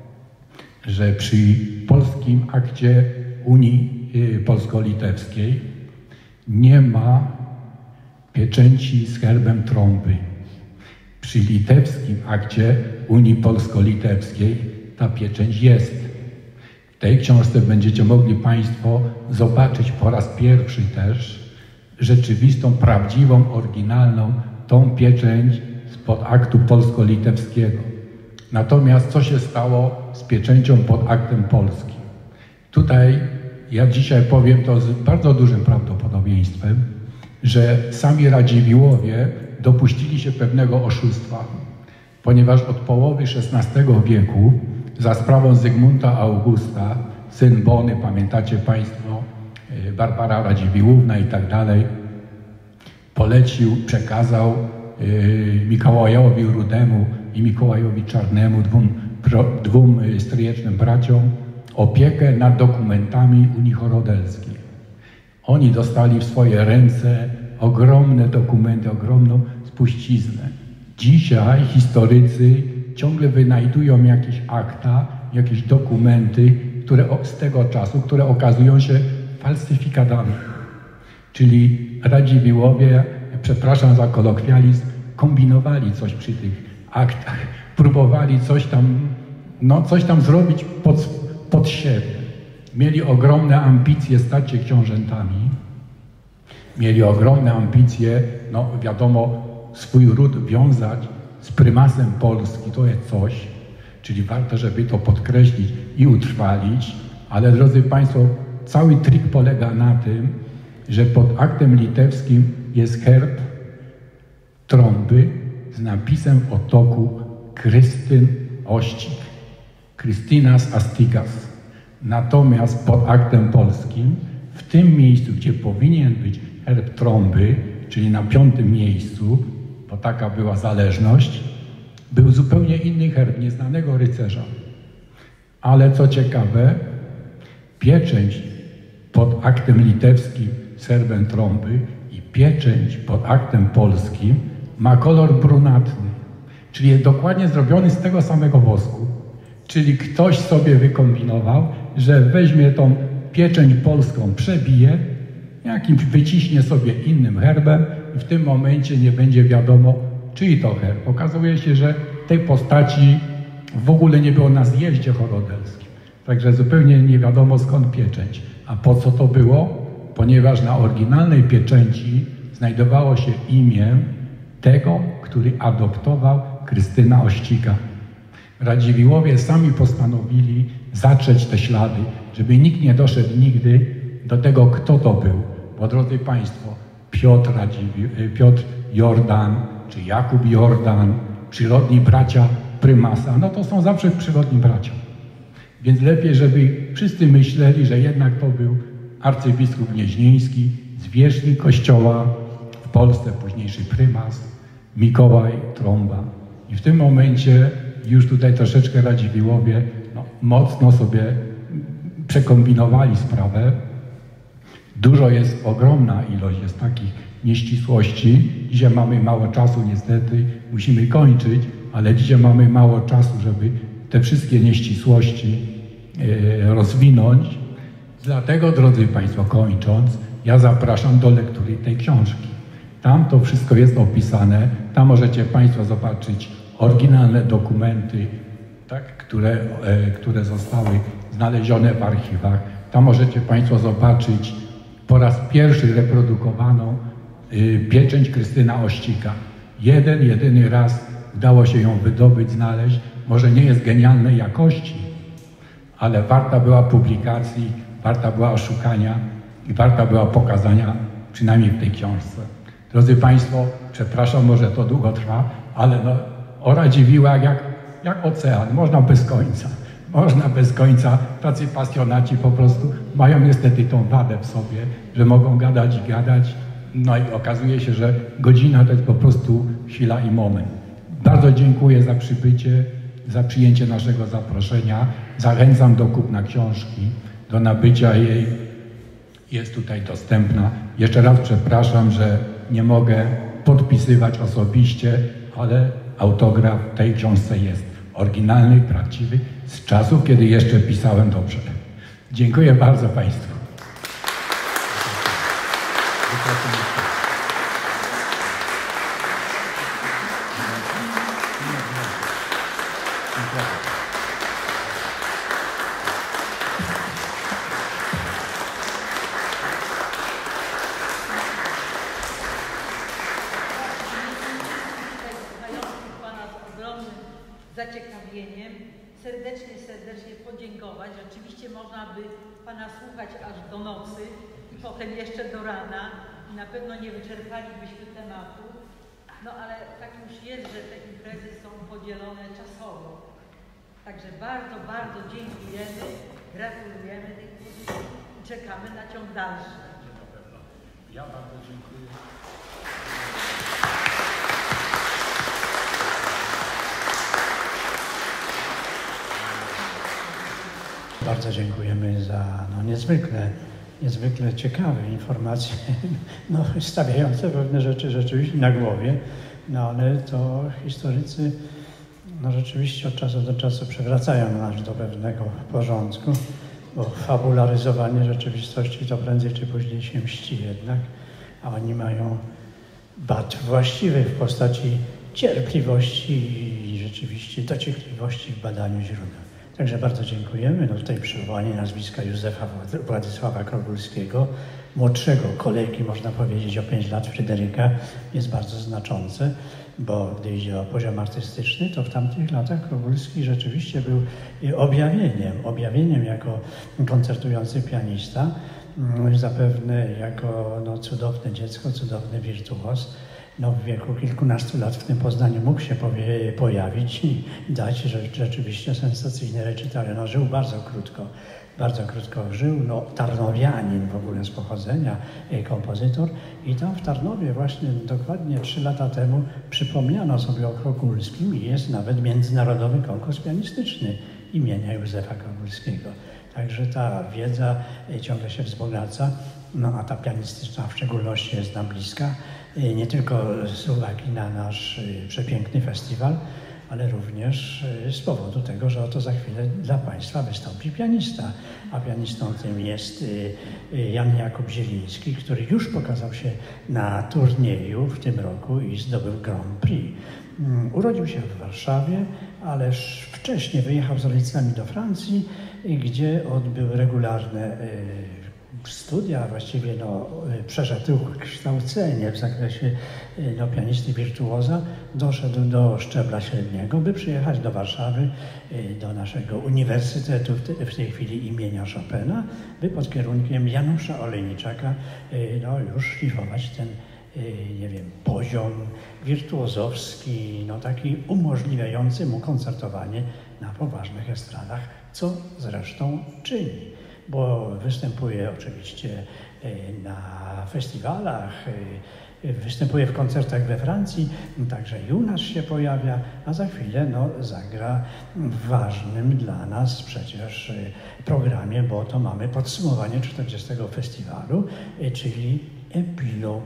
że przy polskim akcie Unii Polsko-Litewskiej nie ma pieczęci z herbem Trąby. Przy litewskim akcie Unii Polsko-Litewskiej ta pieczęć jest. W tej książce będziecie mogli Państwo zobaczyć po raz pierwszy też rzeczywistą, prawdziwą, oryginalną tą pieczęć spod aktu polsko-litewskiego. Natomiast co się stało z pieczęcią pod aktem polskim? Tutaj ja dzisiaj powiem to z bardzo dużym prawdopodobieństwem, że sami Radziwiłłowie dopuścili się pewnego oszustwa, ponieważ od połowy szesnastego wieku za sprawą Zygmunta Augusta, syn Bony, pamiętacie Państwo, Barbara Radziwiłłówna i tak dalej, polecił, przekazał Mikołajowi Rudemu i Mikołajowi Czarnemu, dwóm, dwóm stryjecznym braciom, opiekę nad dokumentami Unii Chorodelskiej. Oni dostali w swoje ręce ogromne dokumenty, ogromną spuściznę. Dzisiaj historycy ciągle wynajdują jakieś akta, jakieś dokumenty, które z tego czasu, które okazują się falsyfikatami. Czyli Radziwiłłowie, przepraszam za kolokwializm, kombinowali coś przy tych aktach, próbowali coś tam, no coś tam zrobić pod, pod siebie. Mieli ogromne ambicje stać się książętami, mieli ogromne ambicje, no wiadomo, swój ród wiązać z prymasem Polski, to jest coś, czyli warto, żeby to podkreślić i utrwalić, ale drodzy Państwo, cały trik polega na tym, że pod aktem litewskim jest herb Trąby z napisem w otoku Krystyn Ościg, Krystynas Astigas. Natomiast pod aktem polskim, w tym miejscu, gdzie powinien być herb Trąby, czyli na piątym miejscu, bo taka była zależność, był zupełnie inny herb nieznanego rycerza. Ale co ciekawe, pieczęć pod aktem litewskim z herbem trąby i pieczęć pod aktem polskim ma kolor brunatny, czyli jest dokładnie zrobiony z tego samego wosku. Czyli ktoś sobie wykombinował, że weźmie tą pieczęć polską, przebije, jakimś wyciśnie sobie innym herbem i w tym momencie nie będzie wiadomo, czyj to herb. Okazuje się, że tej postaci w ogóle nie było na zjeździe chorodelskim. Także zupełnie nie wiadomo, skąd pieczęć. A po co to było? Ponieważ na oryginalnej pieczęci znajdowało się imię tego, który adoptował Krystyna Ościga. Radziwiłłowie sami postanowili zatrzeć te ślady, żeby nikt nie doszedł nigdy do tego, kto to był. Bo drodzy Państwo, Piotr, Radziwi, Piotr Jordan, czy Jakub Jordan, przyrodni bracia prymasa, no to są zawsze przyrodni bracia. Więc lepiej, żeby wszyscy myśleli, że jednak to był arcybiskup gnieźnieński, zwierzchnik kościoła w Polsce, późniejszy prymas, Mikołaj Trąba. I w tym momencie już tutaj troszeczkę Radziwiłłowie no, mocno sobie przekombinowali sprawę. Dużo jest, ogromna ilość jest takich nieścisłości. Dzisiaj mamy mało czasu, niestety, musimy kończyć, ale dzisiaj mamy mało czasu, żeby te wszystkie nieścisłości e, rozwinąć. Dlatego, drodzy Państwo, kończąc, ja zapraszam do lektury tej książki. Tam to wszystko jest opisane, tam możecie Państwo zobaczyć oryginalne dokumenty, tak, które, e, które zostały znalezione w archiwach. Tam możecie Państwo zobaczyć po raz pierwszy reprodukowaną y, pieczęć Krystyna Ościga. Jeden, jedyny raz udało się ją wydobyć, znaleźć. Może nie jest genialnej jakości, ale warta była publikacji, warta była oszukania i warta była pokazania, przynajmniej w tej książce. Drodzy Państwo, przepraszam, może to długo trwa, ale no, o Radziwiłłach jak, jak ocean, można bez końca. Można bez końca, tacy pasjonaci po prostu mają niestety tą wadę w sobie, że mogą gadać i gadać, no i okazuje się, że godzina to jest po prostu chwila i moment. Bardzo dziękuję za przybycie, za przyjęcie naszego zaproszenia. Zachęcam do kupna książki, do nabycia jej. Jest tutaj dostępna. Jeszcze raz przepraszam, że nie mogę podpisywać osobiście, ale autograf w tej książce jest oryginalny, prawdziwy, z czasów, kiedy jeszcze pisałem dobrze. Dziękuję bardzo Państwu. Zaciekawieniem, serdecznie, serdecznie podziękować. Oczywiście można by Pana słuchać aż do nocy i potem jeszcze do rana i na pewno nie wyczerpalibyśmy tematu, no ale tak już jest, że te imprezy są podzielone czasowo. Także bardzo, bardzo dziękujemy, gratulujemy tej pozycji i czekamy na ciąg dalszy. Ja bardzo dziękuję. Bardzo dziękujemy za no, niezwykle, niezwykle ciekawe informacje, no, stawiające pewne rzeczy rzeczywiście na głowie, no ale to historycy no, rzeczywiście od czasu do czasu przewracają nas do pewnego porządku, bo fabularyzowanie rzeczywistości to prędzej czy później się mści jednak, a oni mają bat właściwy w postaci cierpliwości i rzeczywiście dociekliwości w badaniu źródeł. Także bardzo dziękujemy. No tutaj przywołanie nazwiska Józefa Władysława Krogulskiego, młodszego kolegi, można powiedzieć, o pięć lat Fryderyka, jest bardzo znaczące, bo gdy idzie o poziom artystyczny, to w tamtych latach Krogulski rzeczywiście był objawieniem, objawieniem jako koncertujący pianista, zapewne jako no, cudowne dziecko, cudowny wirtuoz. No, w wieku kilkunastu lat w tym Poznaniu mógł się powie, pojawić i dać rzeczywiście sensacyjne recitale. No, żył bardzo krótko, bardzo krótko żył, no tarnowianin w ogóle z pochodzenia, kompozytor. I tam w Tarnowie właśnie dokładnie trzy lata temu przypomniano sobie o Krogulskim i jest nawet międzynarodowy konkurs pianistyczny imienia Józefa Krogulskiego. Także ta wiedza ciągle się wzbogaca, no a ta pianistyczna w szczególności jest nam bliska, nie tylko z uwagi na nasz przepiękny festiwal, ale również z powodu tego, że oto za chwilę dla Państwa wystąpi pianista. A pianistą tym jest Jan Jakub Zieliński, który już pokazał się na turnieju w tym roku i zdobył Grand Prix. Urodził się w Warszawie, ale wcześniej wyjechał z rodzicami do Francji, gdzie odbył regularne studia, właściwie no, przeszedł kształcenie w zakresie no, pianisty wirtuoza, doszedł do szczebla średniego, by przyjechać do Warszawy, do naszego uniwersytetu w tej chwili imienia Chopina, by pod kierunkiem Janusza Olejniczaka no, już szlifować ten, nie wiem, poziom wirtuozowski, no, taki umożliwiający mu koncertowanie na poważnych estradach, co zresztą czyni. Bo występuje oczywiście na festiwalach, występuje w koncertach we Francji, także i u nas się pojawia, a za chwilę no, zagra w ważnym dla nas przecież programie, bo to mamy podsumowanie czterdziestego festiwalu, czyli epilog.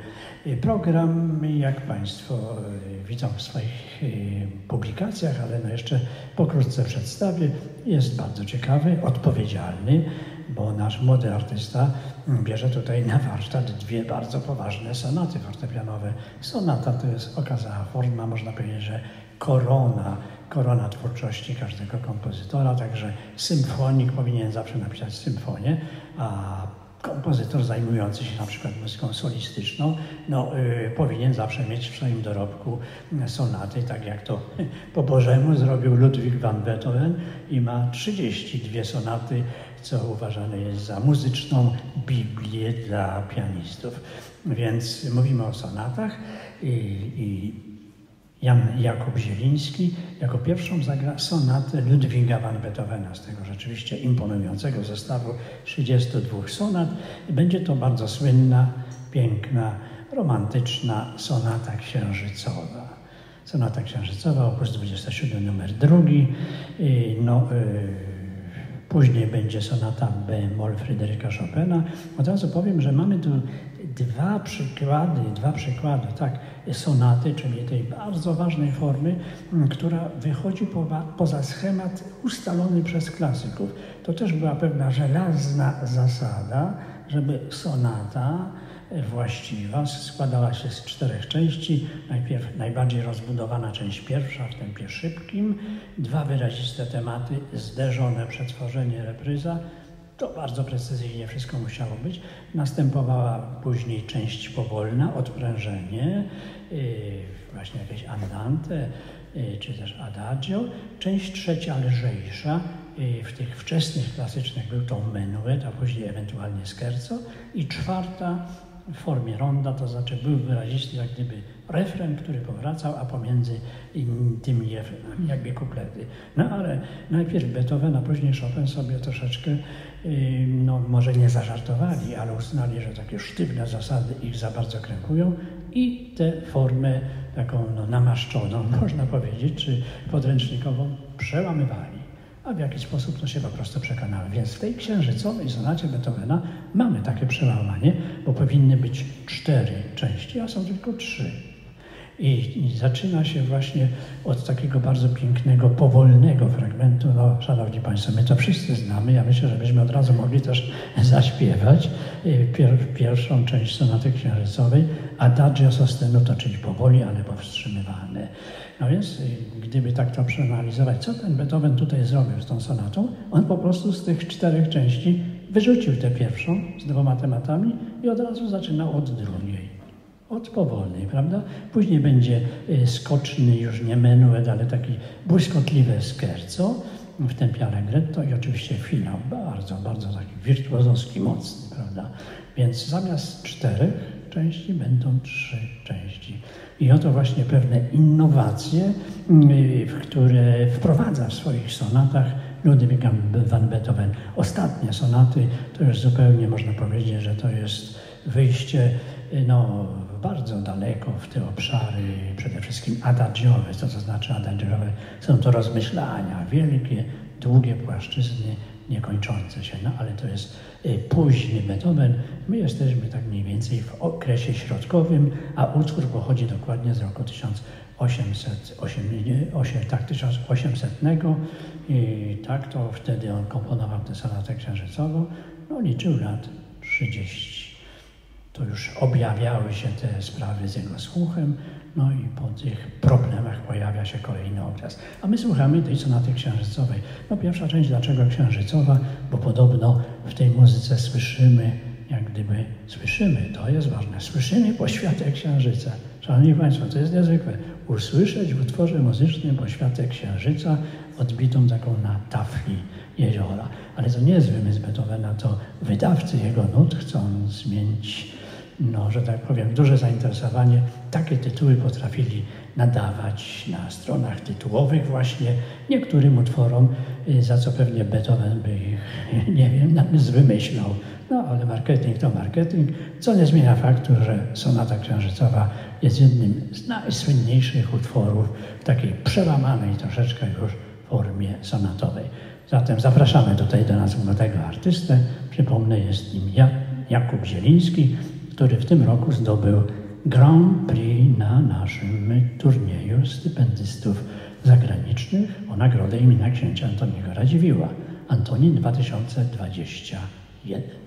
Program, jak Państwo widzą w swoich publikacjach, ale no jeszcze pokrótce przedstawię, jest bardzo ciekawy, odpowiedzialny, bo nasz młody artysta bierze tutaj na warsztat dwie bardzo poważne sonaty fortepianowe. Sonata to jest okazała forma, można powiedzieć, że korona, korona twórczości każdego kompozytora, także symfonik powinien zawsze napisać symfonię, a kompozytor zajmujący się na przykład muzyką solistyczną, no, y, powinien zawsze mieć w swoim dorobku sonaty, tak jak to po Bożemu zrobił Ludwig van Beethoven i ma trzydzieści dwie sonaty, co uważane jest za muzyczną Biblię dla pianistów. Więc mówimy o sonatach i, i Jan Jakub Zieliński jako pierwszą zagra sonatę Ludwiga van Beethovena, z tego rzeczywiście imponującego zestawu trzydziestu dwóch sonat. Będzie to bardzo słynna, piękna, romantyczna sonata księżycowa. Sonata księżycowa, opus dwudziesty siódmy, numer drugi. No, yy, później będzie sonata b-moll Fryderyka Chopina. Od razu powiem, że mamy tu dwa przykłady, dwa przykłady, tak, sonaty, czyli tej bardzo ważnej formy, która wychodzi poza, poza schemat ustalony przez klasyków. To też była pewna żelazna zasada, żeby sonata właściwa składała się z czterech części. Najpierw najbardziej rozbudowana część pierwsza w tempie szybkim, dwa wyraziste tematy zderzone, przetworzenie, repryza. To bardzo precyzyjnie wszystko musiało być. Następowała później część powolna, odprężenie, yy, właśnie jakieś andante, yy, czy też adagio. Część trzecia lżejsza, yy, w tych wczesnych klasycznych był to menuet, a później ewentualnie scherzo. I czwarta w formie ronda, to znaczy był wyrazisty jak gdyby refren, który powracał, a pomiędzy tymi jakby kuplety. No ale najpierw Beethoven, a później Chopin sobie troszeczkę, no może nie zażartowali, ale uznali, że takie sztywne zasady ich za bardzo krępują i tę formę taką no, namaszczoną, można powiedzieć, czy podręcznikową przełamywali. A w jaki sposób to się po prostu przekonały. Więc w tej księżycowej sonacie Beethovena mamy takie przełamanie, bo powinny być cztery części, a są tylko trzy. I, I zaczyna się właśnie od takiego bardzo pięknego, powolnego fragmentu. No, szanowni Państwo, my to wszyscy znamy. Ja myślę, że byśmy od razu mogli też zaśpiewać pier, pierwszą część sonaty księżycowej, adagio sostenuto, czyli powoli, ale powstrzymywane. No więc, gdyby tak to przeanalizować, co ten Beethoven tutaj zrobił z tą sonatą, on po prostu z tych czterech części wyrzucił tę pierwszą z dwoma tematami i od razu zaczynał od drugiej. Od powolnej, prawda? Później będzie skoczny, już nie menuet, ale taki błyskotliwe scherzo w tempie allegretto i oczywiście finał, bardzo, bardzo taki wirtuozowski, mocny, prawda? Więc zamiast czterech części będą trzy części. I oto właśnie pewne innowacje, w które wprowadza w swoich sonatach Ludwig van Beethoven. Ostatnie sonaty to już zupełnie można powiedzieć, że to jest wyjście no, bardzo daleko w te obszary, przede wszystkim adagiowe. Co to znaczy adagiowe? Są to rozmyślania, wielkie, długie płaszczyzny, niekończące się, no ale to jest późny Beethoven. My jesteśmy tak mniej więcej w okresie środkowym, a utwór pochodzi dokładnie z roku tysiąc osiemsetnego i tak to wtedy on komponował tę sonatę księżycową, no liczył lat trzydzieści. To już objawiały się te sprawy z jego słuchem, no i po tych problemach pojawia się kolejny obraz. A my słuchamy tej sonaty księżycowej. No pierwsza część, dlaczego księżycowa? Bo podobno w tej muzyce słyszymy, jak gdyby słyszymy, to jest ważne, słyszymy poświatek księżyca. Szanowni Państwo, to jest niezwykłe. Usłyszeć w utworze muzycznym poświatek księżyca odbitą taką na tafli jeziora. Ale to nie jest wymysł Beethovena, to wydawcy jego nut, chcąc zmienić, no, że tak powiem, duże zainteresowanie, takie tytuły potrafili nadawać na stronach tytułowych właśnie niektórym utworom, za co pewnie Beethoven by ich, nie wiem, wymyślał. No, ale marketing to marketing, co nie zmienia faktu, że sonata księżycowa jest jednym z najsłynniejszych utworów w takiej przełamanej troszeczkę już formie sonatowej. Zatem zapraszamy tutaj do nas młodego artystę. Przypomnę, jest nim Jakub Zieliński, który w tym roku zdobył Grand Prix na naszym turnieju stypendystów zagranicznych o nagrodę imienia księcia Antoniego Radziwiłła. Antonin dwa tysiące dwudziesty pierwszy.